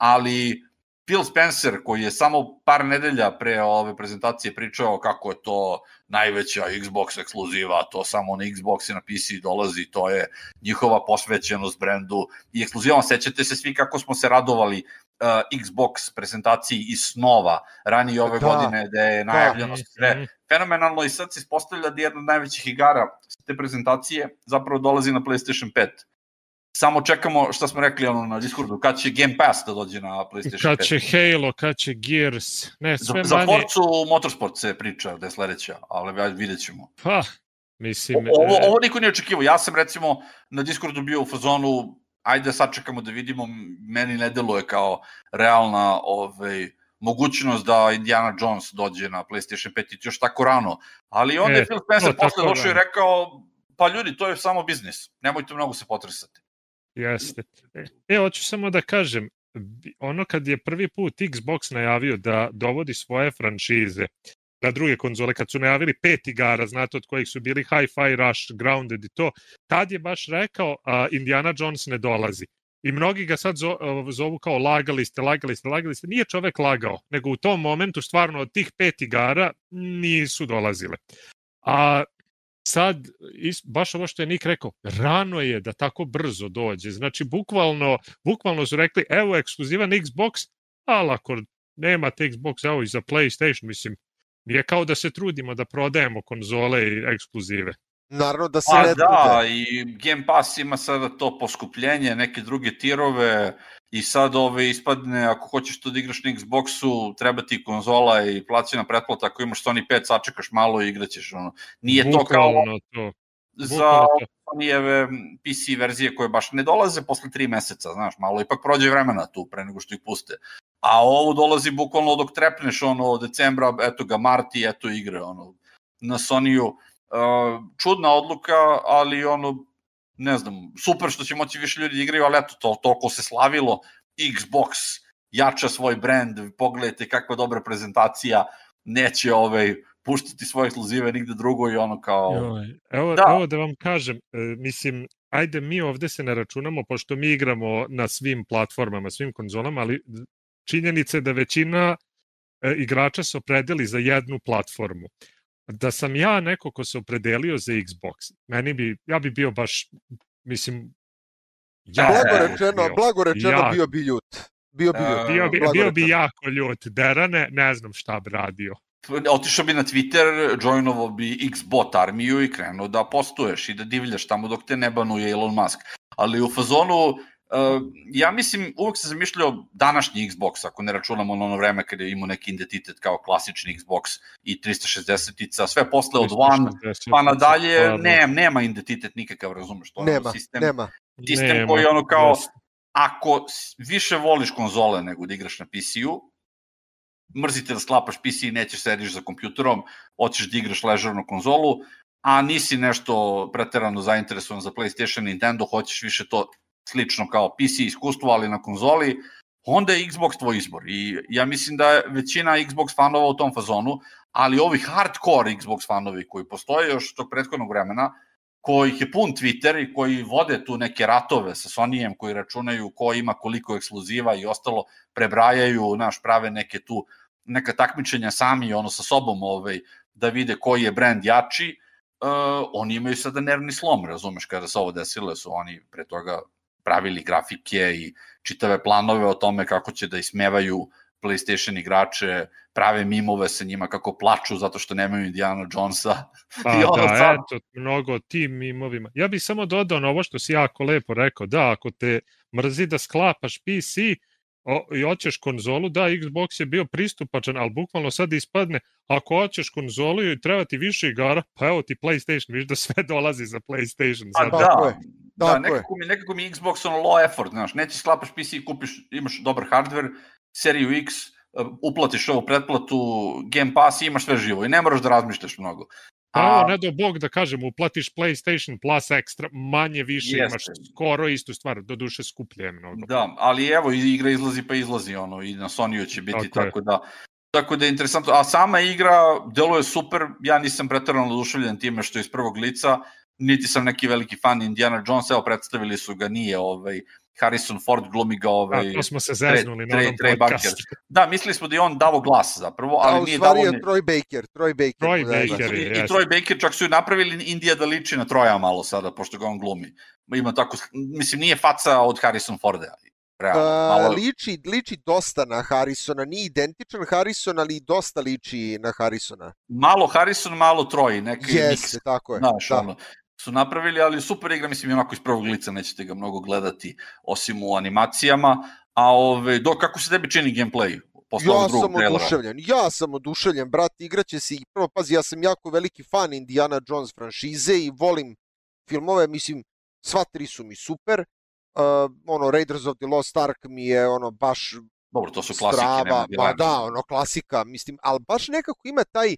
ali Phil Spencer, koji je samo par nedelja pre ove prezentacije pričao kako je to najveća Xbox ekskluziva, to samo na Xbox i na P C dolazi, to je njihova posvećenost brendu i ekskluziva. Sećate se svi kako smo se radovali uh, Xbox prezentaciji iz snova ranije ove Da. godine, da je najavljeno Mhm. sve fenomenalno i sad se ispostavlja da jedna od najvećih igara sa te prezentacije zapravo dolazi na PlayStation pet. Samo čekamo, šta smo rekli ono na Discordu, kad će Game Pass da dođe na PlayStation Kad pet. će Halo, kad će Gears, ne, Za, sve za manje. Forcu Motorsport se priča da je sledeća, ali vidjet ćemo. Pa, mislim... O, ovo, e, ovo niko nije očekivao. Ja sam recimo na Discordu bio u fazonu, ajde sad čekamo da vidimo, meni ne deluje kao realna ovaj, mogućnost da Indiana Jones dođe na PlayStation pet i još tako rano. Ali onda E, je Phil Spencer to posle tako došao i rano. rekao, pa ljudi, to je samo biznis, nemojte mnogo se potresati. Jeste. E, hoću samo da kažem, ono kad je prvi put Xbox najavio da dovodi svoje franšize na druge konzole, kad su najavili pet igara, znate, od kojih su bili Hi-Fi Rush, Grounded i to, tad je baš rekao a, Indiana Jones ne dolazi. I mnogi ga sad zo, zovu kao lagali ste, lagali ste, lagali ste. Nije čovek lagao, nego u tom momentu stvarno od tih pet igara nisu dolazile. A sad, baš ovo što je Nik rekao, rano je da tako brzo dođe. Znači, bukvalno, bukvalno su rekli, evo ekskluzivan Xbox, ali ako nemate Xbox, evo i za PlayStation, mislim, nije kao da se trudimo da prodajemo konzole i ekskluzive. Naravno da se Pa ne da, trude. i Game Pass ima sada to poskupljenje, neke druge tirove i sad ove ispadne, ako hoćeš to da igraš na Xboxu, treba ti konzola i plaćena pretplata, ako imaš Sony pet, sačekaš malo i igraćeš. Ono. Nije to kao, Bukvalno to. za Sonyjeve P C verzije koje baš ne dolaze posle tri meseca, znaš, malo ipak prođe vremena tu pre nego što ih puste. A ovo dolazi bukvalno dok trepneš, ono, od decembra, eto ga marti, eto igre, ono, na Sonyju. Čudna odluka, ali ono, ne znam, super što će moći više ljudi da igraju, ali eto, to, toliko se slavilo, Xbox jača svoj brand, pogledajte kakva dobra prezentacija, neće ovaj, puštiti svoje ekskluzive nigde drugo i ono kao... Joj, evo, da. evo da vam kažem, mislim, ajde mi ovde se ne računamo, pošto mi igramo na svim platformama, svim konzolama, ali činjenica je da većina igrača se opredeli za jednu platformu. Da sam ja neko ko se opredelio za Xbox, meni bi, ja bi bio baš, mislim... Ja, blago rečeno, bio, blago rečeno ja, bio bi ljut. Bio bi, ljut. bio bi, bio bi jako ljut. Derane, ne znam šta bi radio. Otišao bi na Twitter, joinovo bi Xbot armiju i krenuo da postuješ i da divljaš tamo dok te ne banuje Elon Musk. Ali u fazonu, Uh, ja mislim, uvek sam zamišljao današnji Xbox, ako ne računamo na ono vreme kada je imao neki identitet kao klasični Xbox i trista šezdesetica, sve posle od One, pa nadalje, ne, nema identitet nikakav, razumeš, to nema, je sistem, nema. sistem nema, koji ono kao, ako više voliš konzole nego da igraš na P C-u, mrzite da sklapaš P C i nećeš sediš za kompjuterom, hoćeš da igraš ležernu konzolu, a nisi nešto preterano zainteresovan za PlayStation, Nintendo, hoćeš više to slično kao P C iskustvo, ali na konzoli, onda je Xbox tvoj izbor. I ja mislim da je većina Xbox fanova u tom fazonu, ali ovi hardcore Xbox fanovi koji postoje još tog prethodnog vremena, kojih je pun Twitter i koji vode tu neke ratove sa Sonyjem, koji računaju ko ima koliko ekskluziva i ostalo, prebrajaju, naš, prave neke tu, neka takmičenja sami, ono, sa sobom, ovaj, da vide koji je brand jači, uh, oni imaju sada nervni slom, razumeš, kada se ovo desile, su oni pre toga pravili grafike i čitave planove o tome kako će da ismevaju PlayStation igrače, prave mimove sa njima kako plaču zato što nemaju Indiana Jonesa. Pa I ono da, sad... eto, mnogo tim mimovima. Ja bih samo dodao na ovo što si jako lepo rekao, da, ako te mrzi da sklapaš P C o, i hoćeš konzolu, da, Xbox je bio pristupačan, ali bukvalno sad ispadne, ako hoćeš konzolu i treba ti više igara, pa evo ti PlayStation, viš da sve dolazi za PlayStation. A da, da, da nekako, mi, nekako mi Xbox ono low effort, znaš, nećeš sklapaš P C, kupiš, imaš dobar hardware, seriju X, uplatiš ovu pretplatu, Game Pass i imaš sve živo i ne moraš da razmišljaš mnogo. Pravo, ne do Bog da kažem, uplatiš PlayStation Plus ekstra, manje više jeste. Imaš skoro istu stvar, do duše skuplje mnogo. Da, ali evo, igra izlazi pa izlazi, ono, i na Sony-u će biti, tako, tako da... Tako da je interesantno, a sama igra deluje super, ja nisam preterano oduševljen time što je iz prvog lica, niti sam neki veliki fan Indiana Jonesa, evo predstavili su ga, nije ovaj, Harrison Ford glumi ga ovaj... A, to smo se zeznuli na onom podcastu. Da, mislili smo da je on davo glas zapravo, ali da, nije davo... Da, u stvari je Troy Baker, Troy Baker. Troy Baker I, je, i, i Troy Baker čak su i napravili Indija da liči na Troja malo sada, pošto ga on glumi. Ima tako, mislim, nije faca od Harrison Forda. Realno, malo... uh, liči, liči dosta na Harrisona, nije identičan Harrison, ali dosta liči na Harrisona. Malo Harrison, malo Troy, neki Jeste, miks. tako je. Znaš, da. ono, su napravili, ali super igra, mislim, onako iz prvog lica nećete ga mnogo gledati, osim u animacijama, a ove, do, kako se tebi čini gameplay? Ja sam oduševljen, ja sam oduševljen, brat, igraće se i prvo, pazi, ja sam jako veliki fan Indiana Jones franšize i volim filmove, mislim, sva tri su mi super. Uh, ono Raiders of the Lost Ark mi je ono baš dobro, to su klasike, strava, pa da, ono klasika, mislim, ali baš nekako ima taj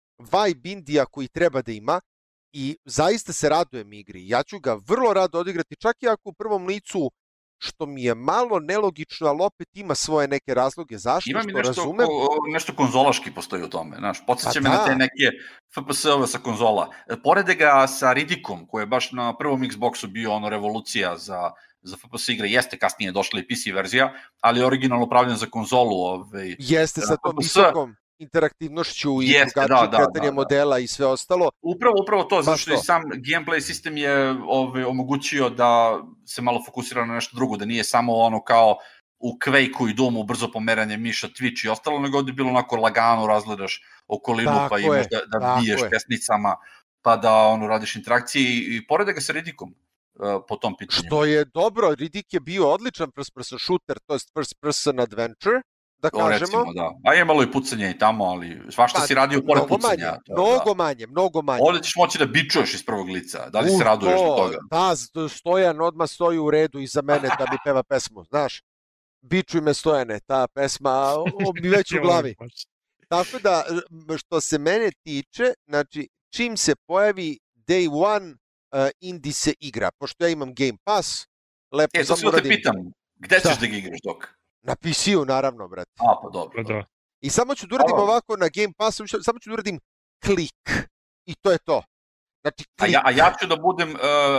vibe Indija koji treba da ima i zaista se radujem igri. Ja ću ga vrlo rado odigrati, čak i ako u prvom licu, što mi je malo nelogično, ali opet ima svoje neke razloge zašto, ima mi što nešto, razumem. Ko, nešto konzolaški postoji u tome, znaš, podsjeća me da. na te neke F P S-ove sa konzola. Porede ga sa Ridicom, koji je baš na prvom Xboxu bio ono revolucija za za F P S igre, jeste kasnije došla i P C verzija, ali je originalno pravljen za konzolu. Ovaj, jeste sa tom visokom interaktivnošću i jeste, drugačije da, kretanje da, da, modela i sve ostalo. Upravo, upravo to, zato što i sam gameplay sistem je ovaj, omogućio da se malo fokusira na nešto drugo, da nije samo ono kao u Quake-u i Doomu brzo pomeranje miša, Twitch i ostalo, nego ovdje je bilo onako lagano, razgledaš okolinu, tako pa je, imaš da, da biješ je. pesnicama, pa da ono, radiš interakcije i, i porede ga sa Ridicom po tom pitanju. Što je dobro, Riddick je bio odličan first person shooter, to je first person adventure, da To kažemo. recimo, da. A je malo i pucanje i tamo, ali svašta Pa, si radio pored mnogo pucanja. manje, to, mnogo da. manje, mnogo manje. Ovdje ćeš moći da bičuješ iz prvog lica. Da li U, se raduješ to, do toga? Da, sto- Stojan odmah stoji u redu iza mene da mi peva pesmu, znaš. Bičuj me Stojane, ta pesma o, mi već u glavi. Tako da, što se mene tiče, znači, čim se pojavi day one, uh, Indy se igra. Pošto ja imam Game Pass, lepo E, to samo si da te uradim. pitam, gde ćeš Da. da ga igraš dok? Na P C-u, naravno, brate. A, pa dobro. Pa da. I samo ću da uradim Dobro. ovako na Game Passu, samo ću da uradim klik. I to je to. Znači, A klik. ja, a ja ću da budem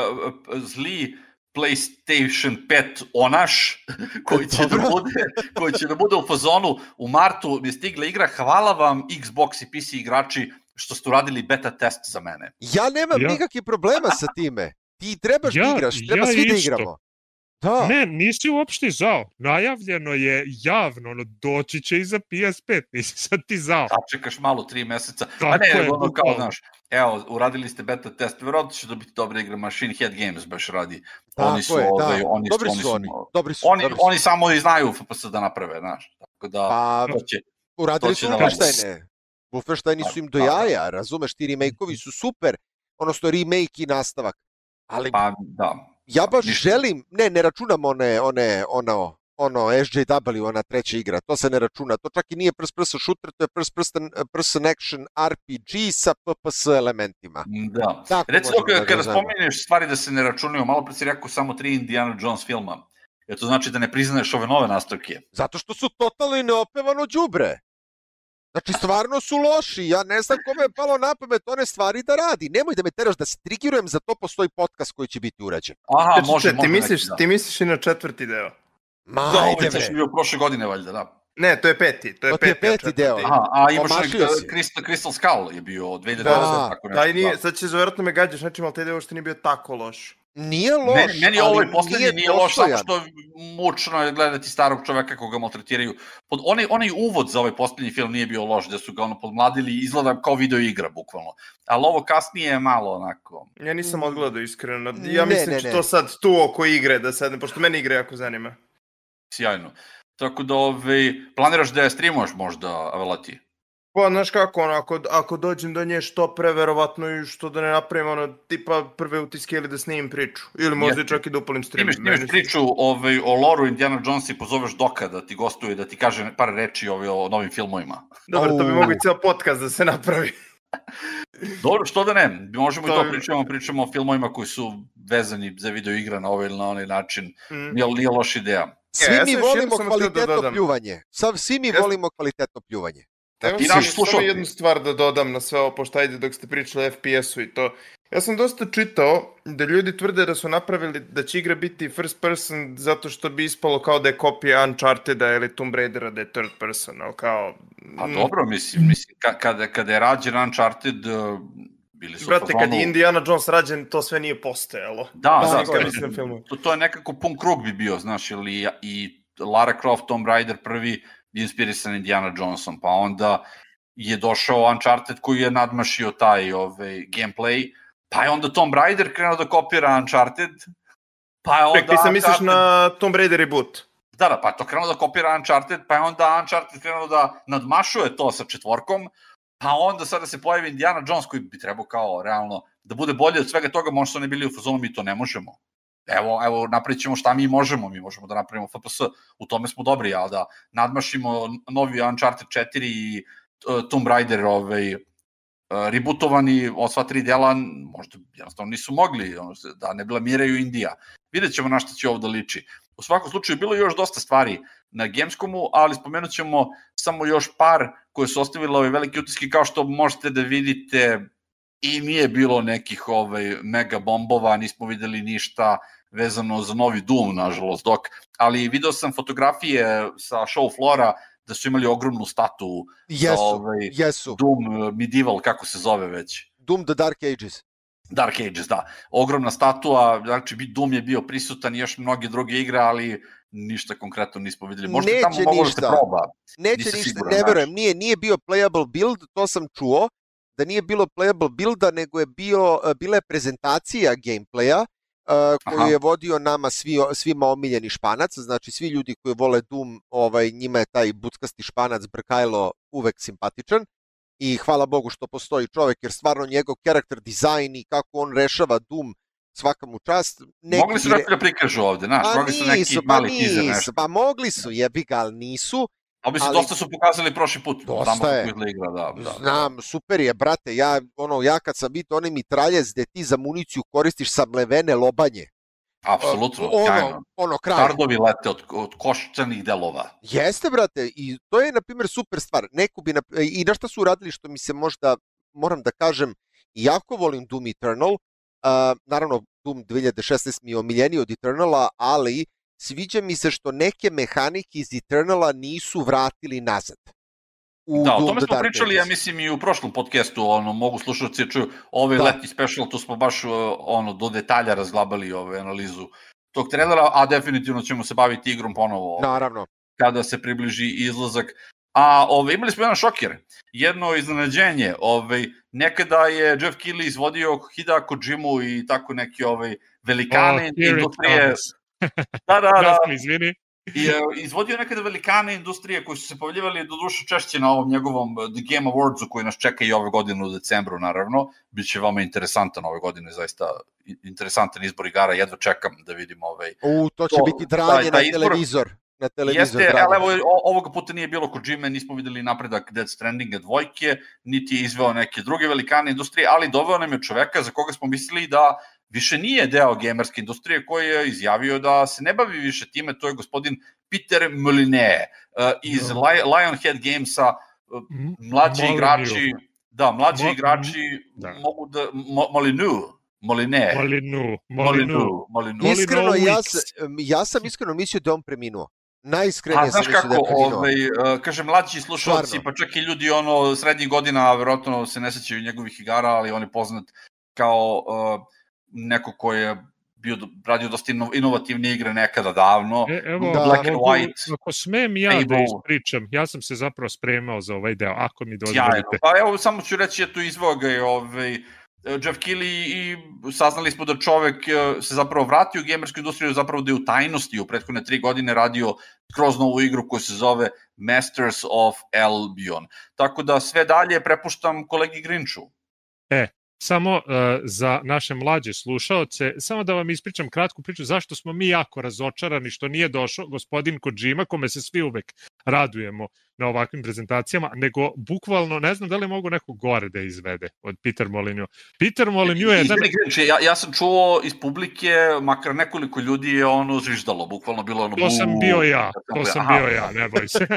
uh, zli PlayStation pet onaš, koji će, da Dobro. bude, koji će da bude u fazonu, u martu mi je stigla igra, hvala vam Xbox i P C igrači što ste uradili beta test za mene. Ja nemam Ja- nikakvih problema sa time. Ti trebaš da Ja- igraš, treba ja svi da isto. igramo. Da. Ne, nisi uopšte zao. Najavljeno je javno, ono, doći će i za P S pet, nisi sad ti zao. Sačekaš malo, tri meseca. Tako A ne, je, nego ono kao, bukvalno. znaš, evo, uradili ste beta test, verovatno će dobiti dobra igra, Machine Head Games baš radi. Tako oni su, je, ovaj, da. oni Dobri su, oni su su, oni. Dobri su, oni, dobri su. oni samo i znaju F P S da naprave, znaš. Tako da, Pa, to će, uradili to će su da Wolfensteine. Wolfensteini su im do Pa, da. jaja, razumeš, ti remake-ovi su super. Odnosno, remake i nastavak. Ali pa, da. ja baš ništa. želim, ne, ne računam one, one, ono, ono, S J W, ona treća igra, to se ne računa. To čak i nije first person shooter, to je first person, person action R P G sa P P S elementima. Da. Tako Recimo, možemo kada, da kada ga znamo. spominješ stvari da se ne računaju, malo pre si rekao samo tri Indiana Jones filma. Jer to znači da ne priznaješ ove nove nastavke. Zato što su totalno i neopevano đubre. Znači, stvarno su loši. Ja ne znam kome je palo na pamet one stvari da radi. Nemoj da me teraš da se trigirujem, za to postoji podcast koji će biti urađen. Aha, Čekaj, može, ti može misliš, neki, da. ti misliš i na četvrti deo? Ma, Da, ajde ovaj bre. je bio prošle godine, valjda, da. Ne, to je peti. To je To ti je peti, a peti četvrti- deo. Aha, a imaš Omašio neki si. Crystal, Crystal Skull je bio od dve hiljade Da, dvadeset, da, tako nešto. Taj nije, da. sad ćeš verovatno me gađaš nečim, ali taj deo što nije bio tako loš. Nije loš, Meni, meni ali ovaj poslednji nije loš, samo dostojan. što je mučno je gledati starog čoveka kako ga maltretiraju. Pod, onaj, onaj uvod za ovaj poslednji film nije bio loš, gde su ga ono podmladili, izgleda kao video igra, bukvalno. Ali ovo kasnije je malo onako... Ja nisam odgledao iskreno. Ja Ne, mislim ne, će ne. to sad tu oko igre da sedne, pošto mene igra jako zanima. Sjajno. Tako da, ovaj, planiraš da je streamuješ možda, Avelati? Pa, znaš kako, ono, ako, ako dođem do nje što pre, verovatno i što da ne napravim, ono, tipa prve utiske ili da snimim priču. Ili možda i Jeste. čak i da upalim stream. Snimiš, snimiš Meni su- priču ovaj, o loru Indiana Jonesa i pozoveš Doka da ti gostuje, da ti kaže par reči ovaj, o novim filmovima. Dobro, to bi Au. mogo i cijel podcast da se napravi. Dobro, što da ne? Možemo To i to bi- pričamo, pričamo o filmovima koji su vezani za video igra na ovaj ili na onaj način. Mm. Nije, nije loša ideja. Svi ja mi sam još volimo jedno samo htio da kvalitetno dodam. pljuvanje. Sav, svi mi Ja sam- volimo kvalitetno pljuvanje. Evo I sam naši samo slušalci. jednu stvar da dodam na sve ovo, pošto ajde dok ste pričali o F P S-u i to. Ja sam dosta čitao da ljudi tvrde da su napravili da će igra biti first person zato što bi ispalo kao da je kopija Uncharted-a ili Tomb Raidera da je third person, ali kao... Pa mm, dobro, mislim, mislim ka, kada, kada je rađen Uncharted, uh, bili su u Brate, kad fazonu- je Indiana Jones rađen, to sve nije postojalo. Da, Da, da, nikad da, nisam filmovao. to, to je nekako pun krug bi bio, znaš, ili i Lara Croft, Tomb Raider prvi inspirisan Indiana Jonesom, pa onda je došao Uncharted koji je nadmašio taj ovaj, gameplay, pa je onda Tomb Raider krenuo da kopira Uncharted, pa je onda... Ček, ti sam misliš Uncharted- na Tomb Raider reboot? Da, da, pa je to krenuo da kopira Uncharted, pa je onda Uncharted krenuo da nadmašuje to sa četvorkom, pa onda sada se pojavi Indiana Jones koji bi trebao kao realno da bude bolje od svega toga, možda su oni bili u fazonu, mi to ne možemo. Evo, evo, napravit ćemo šta mi možemo, mi možemo da napravimo F P S, u tome smo dobri, ali da nadmašimo novi Uncharted četiri i uh, Tomb Raider ovaj, uh, rebootovani od sva tri dela, možda jednostavno nisu mogli, ono, da ne blamiraju Indija. Vidjet ćemo na šta će ovo da liči. U svakom slučaju, bilo je još dosta stvari na Gamescomu, ali spomenut ćemo samo još par koje su ostavile ove velike utiske, kao što možete da vidite, i nije bilo nekih ovaj, mega bombova, nismo videli ništa vezano za novi Doom, nažalost, dok, ali video sam fotografije sa show floora da su imali ogromnu statu Jesu, sa ovaj, jesu. Doom Medieval, kako se zove već. Doom the Dark Ages. Dark Ages, da. Ogromna statua, znači Doom je bio prisutan i još mnoge druge igre, ali ništa konkretno nismo videli. Možda Neće tamo moglo da ništa. se proba. Neće Nisam ništa, siguran, ne znaš. verujem, nije, nije bio playable build, to sam čuo, da nije bilo playable builda, nego je bio, bila je prezentacija gameplaya koji Aha. je vodio nama svi, svima omiljeni Španac, znači svi ljudi koji vole Doom, ovaj, njima je taj buckasti Španac Brkajlo uvek simpatičan i hvala Bogu što postoji čovek, jer stvarno njegov karakter dizajn i kako on rešava Doom svaka mu čast. Neki... Mogli su nešto da prikažu ovde, znaš, pa mogli su neki nisu, mali pa teaser nisu, nešto. Pa mogli su, jebi ga, ali nisu. Ali mislim, dosta su pokazali prošli put. Dosta je. Igra, da, da, Znam, super je, brate, ja, ono, ja kad sam vidio onaj mitraljez gde ti za municiju koristiš samlevene lobanje. Apsolutno, ono, sjajno. Ono, kraj. Stardovi lete od, od koščanih delova. Jeste, brate, i to je, na primjer, super stvar. Neko bi, i na šta su uradili što mi se možda, moram da kažem, jako volim Doom Eternal, uh, naravno, Doom dve hiljade šesnaeste mi je omiljeniji od Eternala, ali sviđa mi se što neke mehanike iz Eternala nisu vratili nazad. U da, o tome smo pričali, ja mislim, i u prošlom podcastu, ono, mogu slušalci čuju, ovaj da. Letni special, tu smo baš ono, do detalja razglabali ovaj, analizu tog trailera, a definitivno ćemo se baviti igrom ponovo. Naravno. Kada se približi izlazak. A ovaj, imali smo jedan šokir, jedno iznenađenje, ovaj, nekada je Jeff Keighley izvodio Hideo Kojimu i tako neki ovaj, velikane oh, industrije. Da, da, da. Da sam, izvini. I uh, izvodio nekada velikane industrije koji su se pojavljivali do duše češće na ovom njegovom The Game Awardsu koji nas čeka i ove godine u decembru, naravno. Biće vama interesantan ove godine, zaista interesantan izbor igara, jedva čekam da vidim ovaj... U, to će to, biti dranje taj, taj na izbor... televizor. Na televizor Jeste, ali evo, ovoga puta nije bilo Kojime, nismo videli napredak Death Strandinga dvojke, niti je izveo neke druge velikane industrije, ali doveo nam je čoveka za koga smo mislili da više nije deo gamerske industrije, koji je izjavio da se ne bavi više time, to je gospodin Peter Molyneux uh, iz no. Lionhead Gamesa, uh, mlađi Molyneux. igrači, da, mlađi Mo, igrači da. mogu da, Mo, Molyneux, Molyneux. Molyneux. Molyneux. Molyneux. Iskreno, ja, ja sam iskreno mislio da on preminuo. Najiskrenije sam mislio da je preminuo. Ovaj, uh, kaže, mlađi slušalci, pa čak i ljudi ono, srednjih godina, verovatno se ne sećaju njegovih igara, ali on je poznat kao... Uh, neko ko je bio radio dosta inovativne igre nekada davno, e, evo, da, Black and White. Ako smem ja Fable. Da ispričam, ja sam se zapravo spremao za ovaj deo, ako mi dozvolite. Pa evo, samo ću reći, eto izveo ga je ovaj, Jeff Keighley i saznali smo da čovek se zapravo vratio u gamersku industriju, zapravo da je u tajnosti u prethodne tri godine radio kroz novu igru koja se zove Masters of Albion. Tako da sve dalje prepuštam kolegi Grinču. E, Samo uh, za naše mlađe slušaoce, samo da vam ispričam kratku priču zašto smo mi jako razočarani što nije došao gospodin Kojima, kome se svi uvek radujemo na ovakvim prezentacijama, nego bukvalno, ne znam da li mogu neko gore da izvede od Peter Molyneux. Peter Molyneux je... Jedan... Ja, ja sam čuo iz publike, makar nekoliko ljudi je ono zviždalo, bukvalno bilo ono... To sam bio ja, to sam bio ja, ne boj se.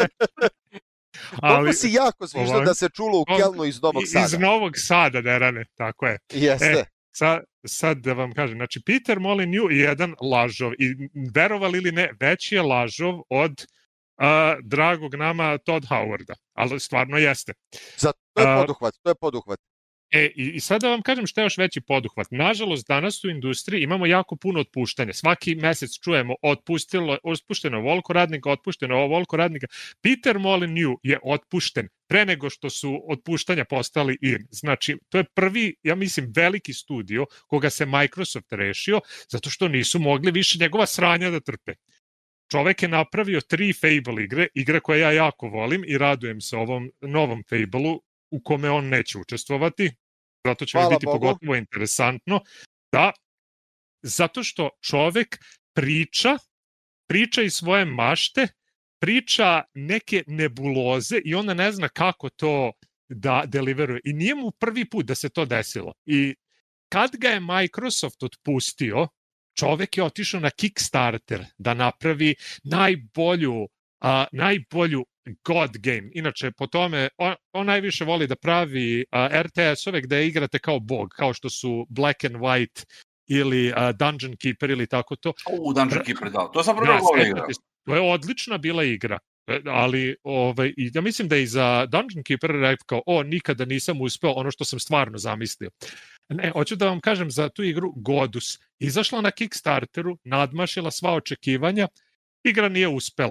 Ali si jako zvižno da se čulo u Kelnu iz Novog Sada. Iz Novog Sada, Derane, tako je. Jeste. E, sad, sad da vam kažem, znači Peter Molyneux je jedan lažov i verovali ili ne, veći je lažov od uh, dragog nama Todd Howarda, ali stvarno jeste. Za, to je poduhvat, to je poduhvat. E, i, i sad da vam kažem što je još veći poduhvat. Nažalost, danas u industriji imamo jako puno otpuštanja. Svaki mesec čujemo otpustilo, otpušteno ovoliko radnika, otpušteno ovoliko radnika. Peter Molyneux je otpušten pre nego što su otpuštanja postali in. Znači, to je prvi, ja mislim, veliki studio koga se Microsoft rešio zato što nisu mogli više njegova sranja da trpe. Čovek je napravio tri Fable igre, igre koje ja jako volim i radujem se ovom novom Fable-u u kome on neće učestvovati, zato će mi biti Bogu. Pogotovo interesantno, da, zato što čovek priča, priča i svoje mašte, priča neke nebuloze i onda ne zna kako to da deliveruje. I nije mu prvi put da se to desilo. I kad ga je Microsoft otpustio, čovek je otišao na Kickstarter da napravi najbolju, a, najbolju God game. Inače, po tome, on, on najviše voli da pravi uh, R T S-ove gde igrate kao bog, kao što su Black and White ili uh, Dungeon Keeper ili tako to. U, Dungeon Keeper, da. To je zapravo da, dobra igra. To je odlična bila igra. Ali, ovaj, ja mislim da i za Dungeon Keeper rekao, o, nikada nisam uspeo ono što sam stvarno zamislio. Ne, hoću da vam kažem za tu igru Godus. Izašla na Kickstarteru, nadmašila sva očekivanja, igra nije uspela.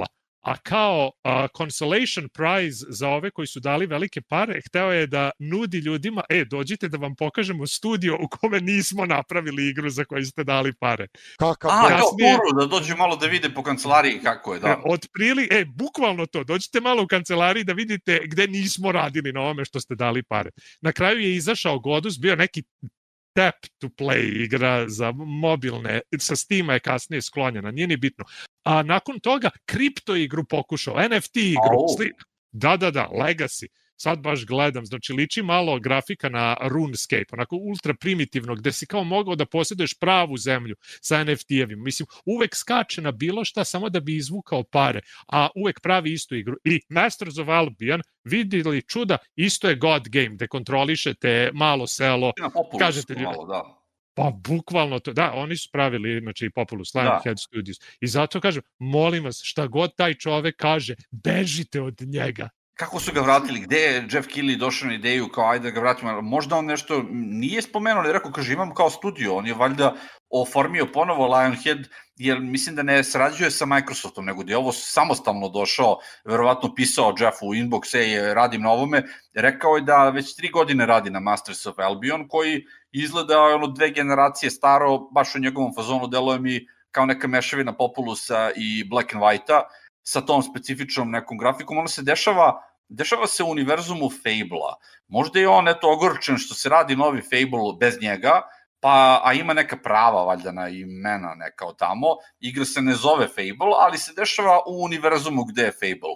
a kao a, consolation prize za ove koji su dali velike pare, hteo je da nudi ljudima, e, dođite da vam pokažemo studio u kome nismo napravili igru za koju ste dali pare. Kakav A, bog. kao Kasnije- turu, da dođu malo da vide po kancelariji kako je, da. Od prili, e, bukvalno to, dođite malo u kancelariji da vidite gde nismo radili na ovome što ste dali pare. Na kraju je izašao Godus, bio neki tap to play igra za mobilne, sa Steama je kasnije sklonjena, nije ni bitno. A nakon toga kripto igru pokušao, N F T igru, Au. sli... da, da, da, Legacy. Sad baš gledam, znači liči malo grafika na RuneScape, onako ultra primitivno, gde si kao mogao da posjeduješ pravu zemlju sa N F T-evima. Mislim, uvek skače na bilo šta samo da bi izvukao pare, a uvek pravi istu igru. I Masters of Albion, vidjeli čuda, isto je God game, gde kontrolišete malo selo, Na Populusu kažete ljudi- malo, da. pa bukvalno to, da, oni su pravili, znači, Populous, Da. Lionhead Studios. I zato kažem, molim vas, šta god taj čovek kaže, bežite od njega. Kako su ga vratili? Gde je Jeff Keighley došao na ideju kao ajde da ga vratimo? Možda on nešto nije spomenuo, ali je rekao, kaže imam kao studio. On je valjda oformio ponovo Lionhead, jer mislim da ne sarađuje sa Microsoftom, nego da je ovo samostalno došao, verovatno pisao Jeffu u inbox, ej, radim na ovome. Rekao je da već tri godine radi na Masters of Albion, koji izgleda ono dve generacije staro, baš u njegovom fazonu deluje mi kao neka mešavina Populusa i Black and White-a, sa tom specifičnom nekom grafikom. Ono se dešava, dešava se u univerzumu Fable-a. Možda je on eto ogorčen što se radi novi Fable bez njega, pa, a ima neka prava valjda na imena neka od tamo. Igra se ne zove Fable, ali se dešava u univerzumu gde je Fable.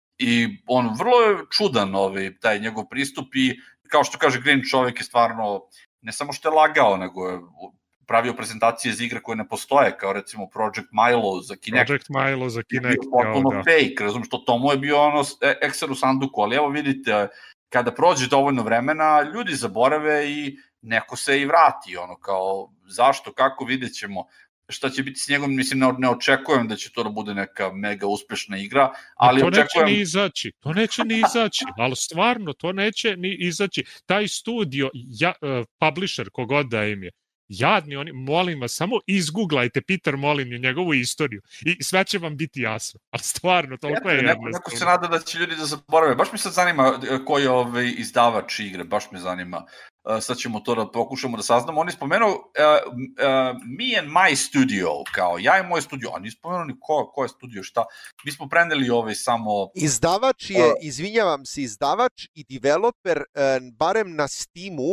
I on vrlo je čudan ovaj, taj njegov pristup i kao što kaže Green, čovjek je stvarno ne samo što je lagao, nego je pravio prezentacije za igre koje ne postoje, kao recimo Project Milo za Kinect. Project Milo za Je Kinect, bio potpuno da. fake, razum, što to mu je bio ono e, Excel u sanduku, ali evo vidite, kada prođe dovoljno vremena, ljudi zaborave i neko se i vrati, ono kao, zašto, kako, vidjet ćemo šta će biti s njegom, mislim, ne, ne očekujem da će to da bude neka mega uspešna igra, ali to očekujem... neće ni izaći, to neće ni izaći, ali stvarno to neće ni izaći. Taj studio, ja, uh, publisher, kogod da im je, jadni oni, molim vas, samo izguglajte Peter Molyneux, njegovu istoriju i sve će vam biti jasno. Ali stvarno, toliko je Eto, neko, jednostavno. neko se nada da će ljudi da zaborave. Baš mi sad zanima koji je ovaj izdavač igre, baš me zanima. Uh, sad ćemo to da pokušamo da saznamo. On je spomenuo uh, uh, Me and My Studio, kao ja i moj studio. On je spomenuo ni ko, ko je studio, šta. Mi smo preneli ovaj samo... Izdavač je, izvinjavam se, izdavač i developer, uh, barem na Steamu,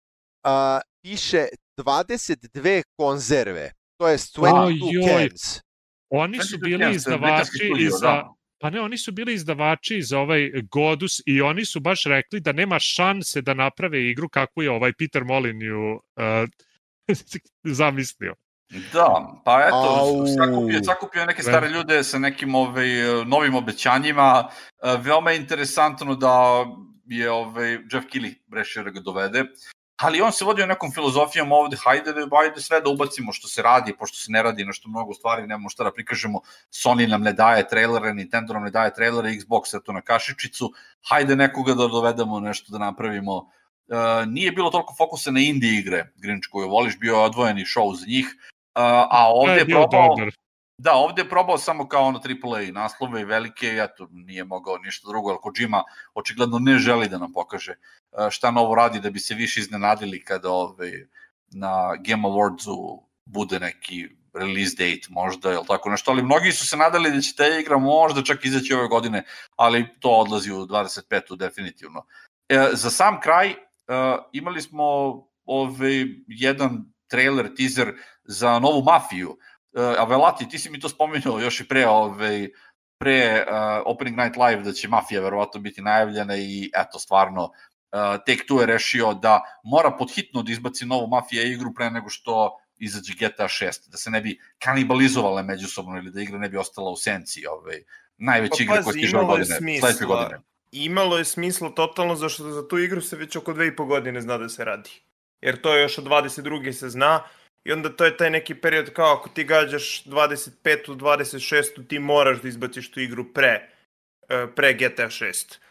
uh, piše dvadeset dve konzerve. To je dvadeset dva Ojoj. cans. Oni su bili Britanski izdavači studio, i za... da. Pa ne, oni su bili izdavači za ovaj Godus i oni su baš rekli da nema šanse da naprave igru kakvu je ovaj Peter Molyneux uh, zamislio. Da, pa eto, Au. sakupio, sakupio neke stare ljude sa nekim ovaj, novim obećanjima. E, Veoma je interesantno da je ovaj, Jeff Keighley rešio da ga dovede, ali on se vodio nekom filozofijom ovde, hajde, hajde sve da ubacimo što se radi, pošto se ne radi nešto mnogo stvari, nemamo šta da prikažemo, Sony nam ne daje trailere, Nintendo nam ne daje trailere, Xbox eto na kašičicu, hajde nekoga da dovedemo nešto da napravimo. E, nije bilo toliko fokusa na indie igre, Grinch, koju voliš, bio je odvojeni show za njih, Uh, a ovde je, je probao, dobar. Da, ovde je probao samo kao ono triple A naslove i velike, eto, nije mogao ništa drugo, ali Kojima očigledno ne želi da nam pokaže uh, šta novo radi, da bi se više iznenadili kada ovaj, na Game Awardsu bude neki release date možda, ili tako nešto, ali mnogi su se nadali da će ta igra možda čak izaći ove godine, ali to odlazi u dvadeset petu definitivno. E, za sam kraj, uh, imali smo ovaj, jedan trailer, teaser za novu Mafiju. Uh, Avelati, ti si mi to spomenuo još i pre, ovaj, pre uh, Opening Night Live da će Mafija verovatno biti najavljena i eto, stvarno, uh, Take-Two je rešio da mora podhitno da izbaci novu Mafija igru pre nego što izađe G T A šest, da se ne bi kanibalizovale međusobno ili da igra ne bi ostala u senci ovaj, najveće pa, igre koje stiže godine, sledeće godine. Imalo je smisla totalno, zašto za tu igru se već oko dve i po godine zna da se radi. Jer to je još od dvadeset druge se zna i onda to je taj neki period kao ako ti gađaš dvadeset petu, dvadeset šestu ti moraš da izbaciš tu igru pre, pre G T A šest.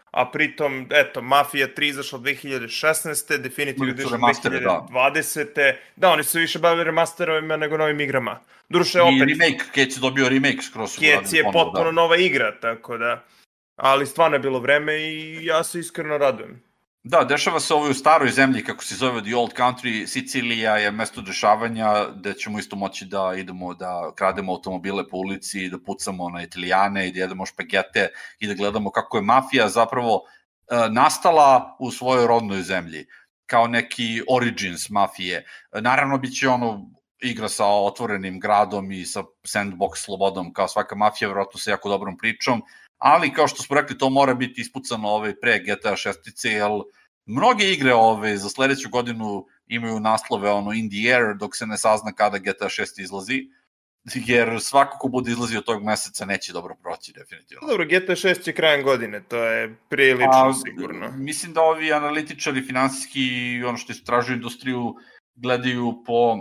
a pritom, eto, Mafia tri izašla dve hiljade šesnaeste. Definitive Edition dve hiljade dvadesete. Da. da, oni su više bavili remasterovima nego novim igrama. Duše, opet... I remake, Kec je dobio remake skroz. Kec je ponovo, potpuno da. nova igra, tako da... Ali stvarno je bilo vreme i ja se iskreno radujem. Da, dešava se ovo u staroj zemlji, kako se zove The Old Country. Sicilija je mesto dešavanja, gde ćemo isto moći da idemo da krademo automobile po ulici, da pucamo na Italijane i da jedemo špagete i da gledamo kako je mafija zapravo e, nastala u svojoj rodnoj zemlji, kao neki origins mafije. E, naravno, bit će ono igra sa otvorenim gradom i sa sandbox slobodom, kao svaka mafija, verovatno sa jako dobrom pričom, ali kao što smo rekli, to mora biti ispucano ovaj, pre G T A šestice, jer mnoge igre ove, za sledeću godinu imaju naslove ono in the air, dok se ne sazna kada G T A šest izlazi, jer svako ko bude izlazio tog meseca neće dobro proći, definitivno. Dobro, G T A šest će krajem godine, to je prilično A, sigurno. Mislim da ovi analitičari finansijski i ono što istražuju industriju gledaju po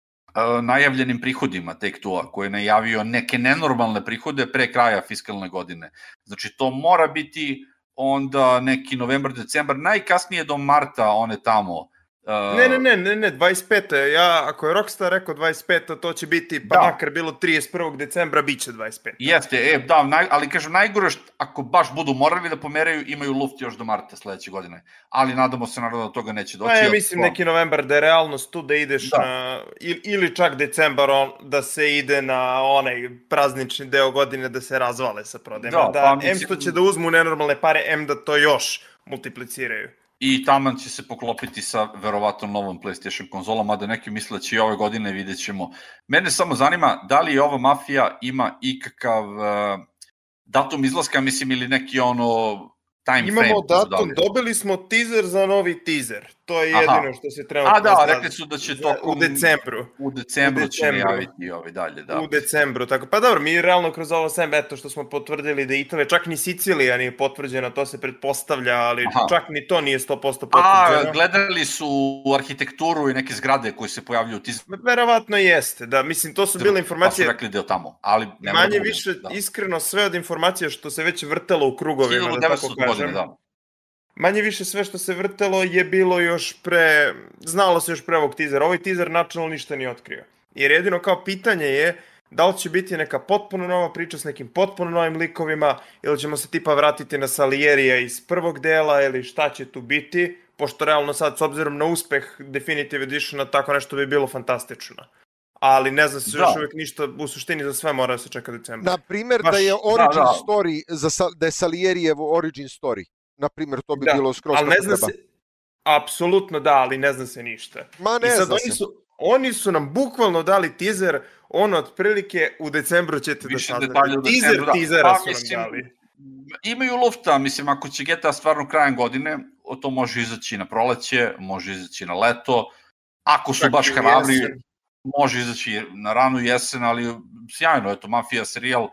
Uh, najavljenim prihodima Take-Two-a, koji je najavio neke nenormalne prihode pre kraja fiskalne godine. Znači, to mora biti onda neki novembar, decembar, najkasnije do marta one tamo. Uh... Ne, ne, ne, ne, ne, dvadeset pete Ja, ako je Rockstar rekao dvadeset pete to će biti, pa da. Makar bilo trideset prvog decembra, bit će dvadeset pete Jeste, e, da, naj, ali kažem, najgore što ako baš budu morali da pomeraju, imaju luft još do marta sledeće godine. Ali nadamo se naravno da toga neće doći. Pa ja mislim to... neki novembar da je realnost tu da ideš da. na, ili čak decembar on, da se ide na onaj praznični deo godine da se razvale sa prodajima. Da, da pa, mislim... M što će da uzmu nenormalne pare, M da to još multipliciraju. I taman će se poklopiti sa verovatno novom PlayStation konzolom, mada neki misle da će i ove godine, vidjet ćemo. Mene samo zanima da li ova mafija ima ikakav uh, datum izlaska, mislim, ili neki ono time Imamo frame. Imamo datum, dobili smo teaser za novi teaser. To je jedino Aha. što se treba... A da, rekli su da će to... U decembru. U decembru, u decembru će najaviti ovi dalje, da. U decembru, tako. Pa dobro, mi realno kroz ovo sem, eto što smo potvrdili da Italija, čak ni Sicilija nije potvrđena, to se pretpostavlja, ali Aha. čak ni to nije sto posto potvrđeno. A, gledali su arhitekturu i neke zgrade koje se pojavljuju u teaseru. Verovatno jeste, da, mislim, to su bile informacije... Pa su rekli da je tamo, ali... Manje više, da. Iskreno, sve od informacija što se već vrtelo u krugovima, da tako kažem. Godine, da. Manje više sve što se vrtelo je bilo još pre, znalo se još pre ovog tizera. Ovaj tizer načelno ništa nije otkrio. Jer jedino kao pitanje je da li će biti neka potpuno nova priča s nekim potpuno novim likovima ili ćemo se tipa vratiti na Salierija iz prvog dela ili šta će tu biti, pošto realno sad s obzirom na uspeh Definitive Editiona tako nešto bi bilo fantastično. Ali ne zna se da. još uvijek ništa, u suštini za sve mora da se čeka decembra. Na primjer Baš, da je origin da, da. story, za, da je Salierijevo origin story. Na primjer, to bi da, bilo skroz ali ne zna se, apsolutno da, ali ne zna se ništa. Ma ne I sad zna oni se. Su, oni su nam bukvalno dali teaser, ono otprilike u decembru ćete Više da saznate. Teaser da. teasera pa, su mislim, nam dali. Imaju lufta, mislim, ako će G T A stvarno krajem godine, to može izaći na proleće, može izaći na leto, ako su Čak baš hrabri, može izaći na ranu jesen, ali sjajno, eto, Mafija serijal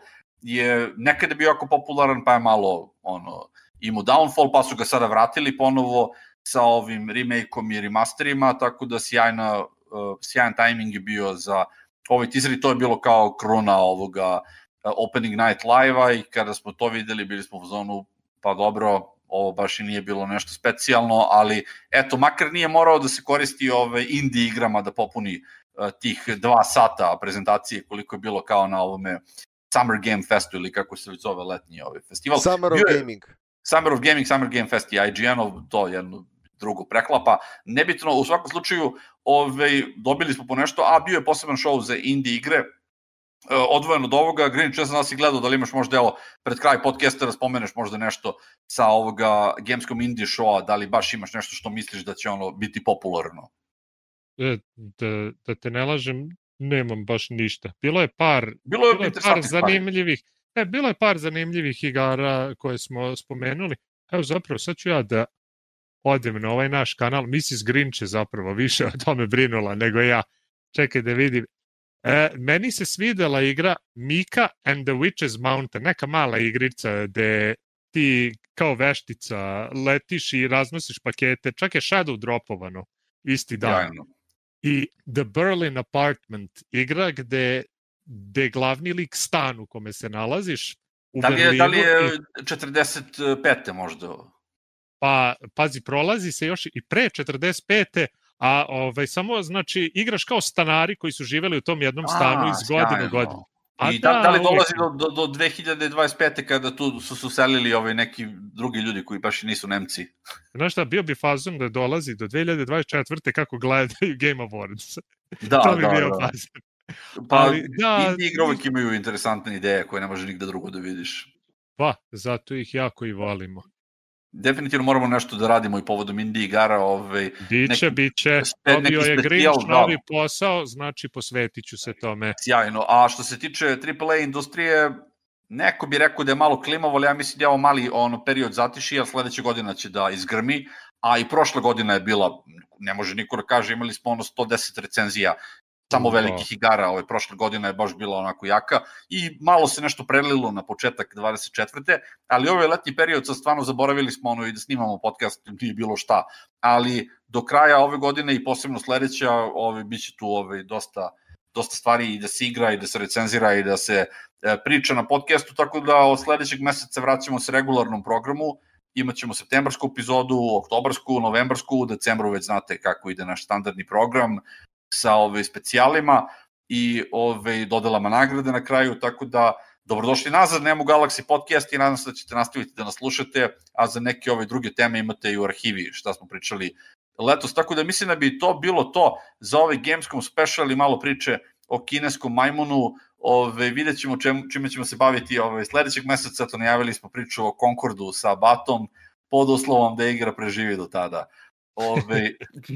je nekada bio jako popularan, pa je malo, ono, imao downfall, pa su ga sada vratili ponovo sa ovim remake-om i remasterima, tako da sjajna, uh, sjajan timing je bio za ovaj teaser i to je bilo kao kruna ovoga uh, Opening Night Live-a i kada smo to videli, bili smo u zonu, pa dobro, ovo baš i nije bilo nešto specijalno, ali eto, makar nije morao da se koristi ove indie igrama da popuni uh, tih dva sata prezentacije koliko je bilo kao na ovome Summer Game Festu ili kako se već zove letnji ovaj festival. Summer of je, Gaming. Summer of Gaming, Summer Game Fest i I G N-ov, to jedno drugo preklapa. Nebitno, u svakom slučaju ovaj, dobili smo po nešto, a bio je poseban show za indie igre, odvojeno od ovoga. Green, često nas si gledao, da li imaš možda, evo, pred kraj podcasta da spomeneš možda nešto sa ovoga Gamescom indie showa, da li baš imaš nešto što misliš da će ono biti popularno? E, da, da te ne lažem, nemam baš ništa. Bilo je par, bilo je, bilo je par zanimljivih, ne, bilo je par zanimljivih igara koje smo spomenuli. Evo zapravo sad ću ja da odem na ovaj naš kanal. missis Grinch je zapravo više o tome brinula nego ja. Čekaj da vidim. E, meni se svidela igra Mika and the Witch's Mountain, neka mala igrica gde ti kao veštica letiš i raznosiš pakete, čak je shadow dropovano isti dan. Jajno. I The Berlin Apartment igra gde, gde glavni lik stan u kome se nalaziš u Da li je, da li Berlinu. je I, četrdeset pete možda? pa, pazi, prolazi se još i pre četrdeset pete, a ovaj, samo, znači, igraš kao stanari koji su živeli u tom jednom stanu A, iz godine u sjajno. godinu. A I da, da li uvek- dolazi do, do, do dve hiljade dvadeset pete kada tu su se uselili ovaj neki drugi ljudi koji baš i nisu Nemci? Znaš šta, bio bi fazon da dolazi do dve hiljade dvadeset četvrte kako gledaju Game Awards. Da, to bi da, bio da. fazon. Pa Ali, da, indie igre uvijek imaju interesantne ideje koje ne može nigde drugo da vidiš. Pa, zato ih jako i volimo. Definitivno moramo nešto da radimo i povodom indie igara. Ovaj, Biće, neki- biće. spe- neki Dobio je specijal, Grinch da. novi posao, znači posvetit ću se tome. Sjajno. A što se tiče triple A industrije, neko bi rekao da je malo klimavo, ali ja mislim da je ovo mali ono, period zatiši, a sledeće godina će da izgrmi, a i prošla godina je bila, ne može niko da kaže, imali smo ono sto deset recenzija samo Da. velikih igara, ovaj, prošla godina je baš bila onako jaka i malo se nešto prelilo na početak dvadeset četvrte ali ovaj letnji period sad stvarno zaboravili smo ono i da snimamo podcast, nije bilo šta, ali do kraja ove godine i posebno sledeća, ovaj, bit će tu ovaj, dosta dosta stvari i da se igra i da se recenzira i da se e, priča na podcastu, tako da od sledećeg meseca vraćamo se regularnom programu, imaćemo septembarsku epizodu, oktobarsku, novembarsku, u decembru već znate kako ide naš standardni program sa ove specijalima i ove dodelama nagrade na kraju, tako da dobrodošli nazad, Nemo Galaxy podcast i nadam se da ćete nastaviti da nas slušate, a za neke ove druge teme imate i u arhivi šta smo pričali letos, tako da mislim da bi to bilo to za ovaj Gamescom special i malo priče o kineskom majmunu. Ove, vidjet ćemo čem, čime ćemo se baviti ove, sledećeg meseca, to najavili smo priču o Concordu sa Batom, pod uslovom da igra preživi do tada. Ove,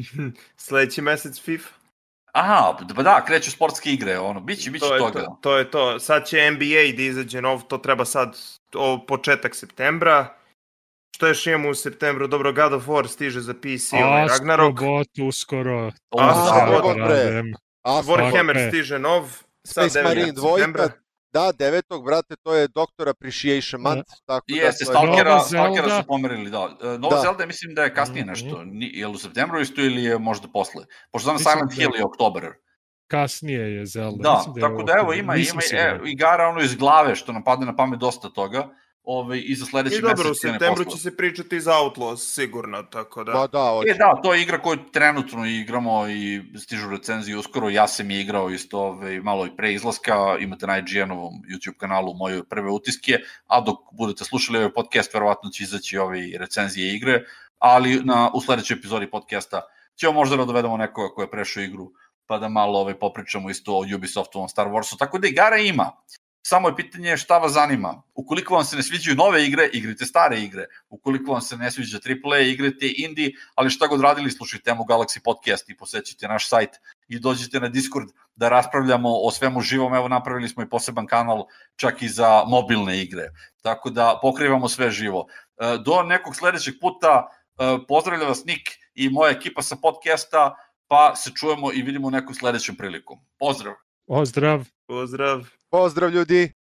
Sledeći mesec FIFA. aha, pa da, kreću sportske igre, ono, biće, biće To je toga. to, to je to. Sad će N B A da izađe nov, to treba sad o, početak septembra. Što još imamo u septembru? Dobro, God of War stiže za P C, ovaj Ragnarok. Astrobot uskoro. Astrobot, bre. Radem. Warhammer. Warhammer stiže nov. Sad Space Marine devetog septembra. dvojka, da, devetog, brate, to je Doctor Appreciation Month, tako da... Jeste, to je- Stalkera, Nova Stalkera Zelda. su pomerili, da. E, Nova Da. Zelda mislim da je kasnije Mhm. nešto. Ni, je li u septembru isto ili je možda posle? Pošto znam Mislim Silent da- Hill je oktober. Kasnije je Zelda. Da, Mislim je tako ovo da evo oktobar. ima, Nisam ima siguran. e, igara ono iz glave što nam padne na pamet dosta toga. Ove, I za sledeći I dobro, u mesec krene septembru posle. će se pričati za Outlaws, sigurno, tako da... Ma da, hoće. E da, to je igra koju trenutno igramo i stižu recenzije uskoro, ja sam je igrao isto ove, malo i pre izlaska, imate na I G N-ovom YouTube kanalu moje prve utiske, a dok budete slušali ovaj podcast, verovatno će izaći ove recenzije igre, ali na, u sledećoj epizodi podcasta ćemo možda da dovedemo nekoga ko je prešao igru, pa da malo ove, popričamo isto o Ubisoftovom Star Warsu, tako da igara ima. Samo je pitanje šta vas zanima. Ukoliko vam se ne sviđaju nove igre, igrajte stare igre. Ukoliko vam se ne sviđa triple A, igrajte indie, ali šta god radili, slušajte Nemo Galaxy podcast i posećite naš sajt i dođite na Discord da raspravljamo o svemu živom. Evo, napravili smo i poseban kanal čak i za mobilne igre. Tako da pokrivamo sve živo. Do nekog sledećeg puta, pozdravlja vas Nik i moja ekipa sa podcasta, pa se čujemo i vidimo u nekom sledećem priliku. Pozdrav! Pozdrav. Pozdrav. Pozdrav ljudi!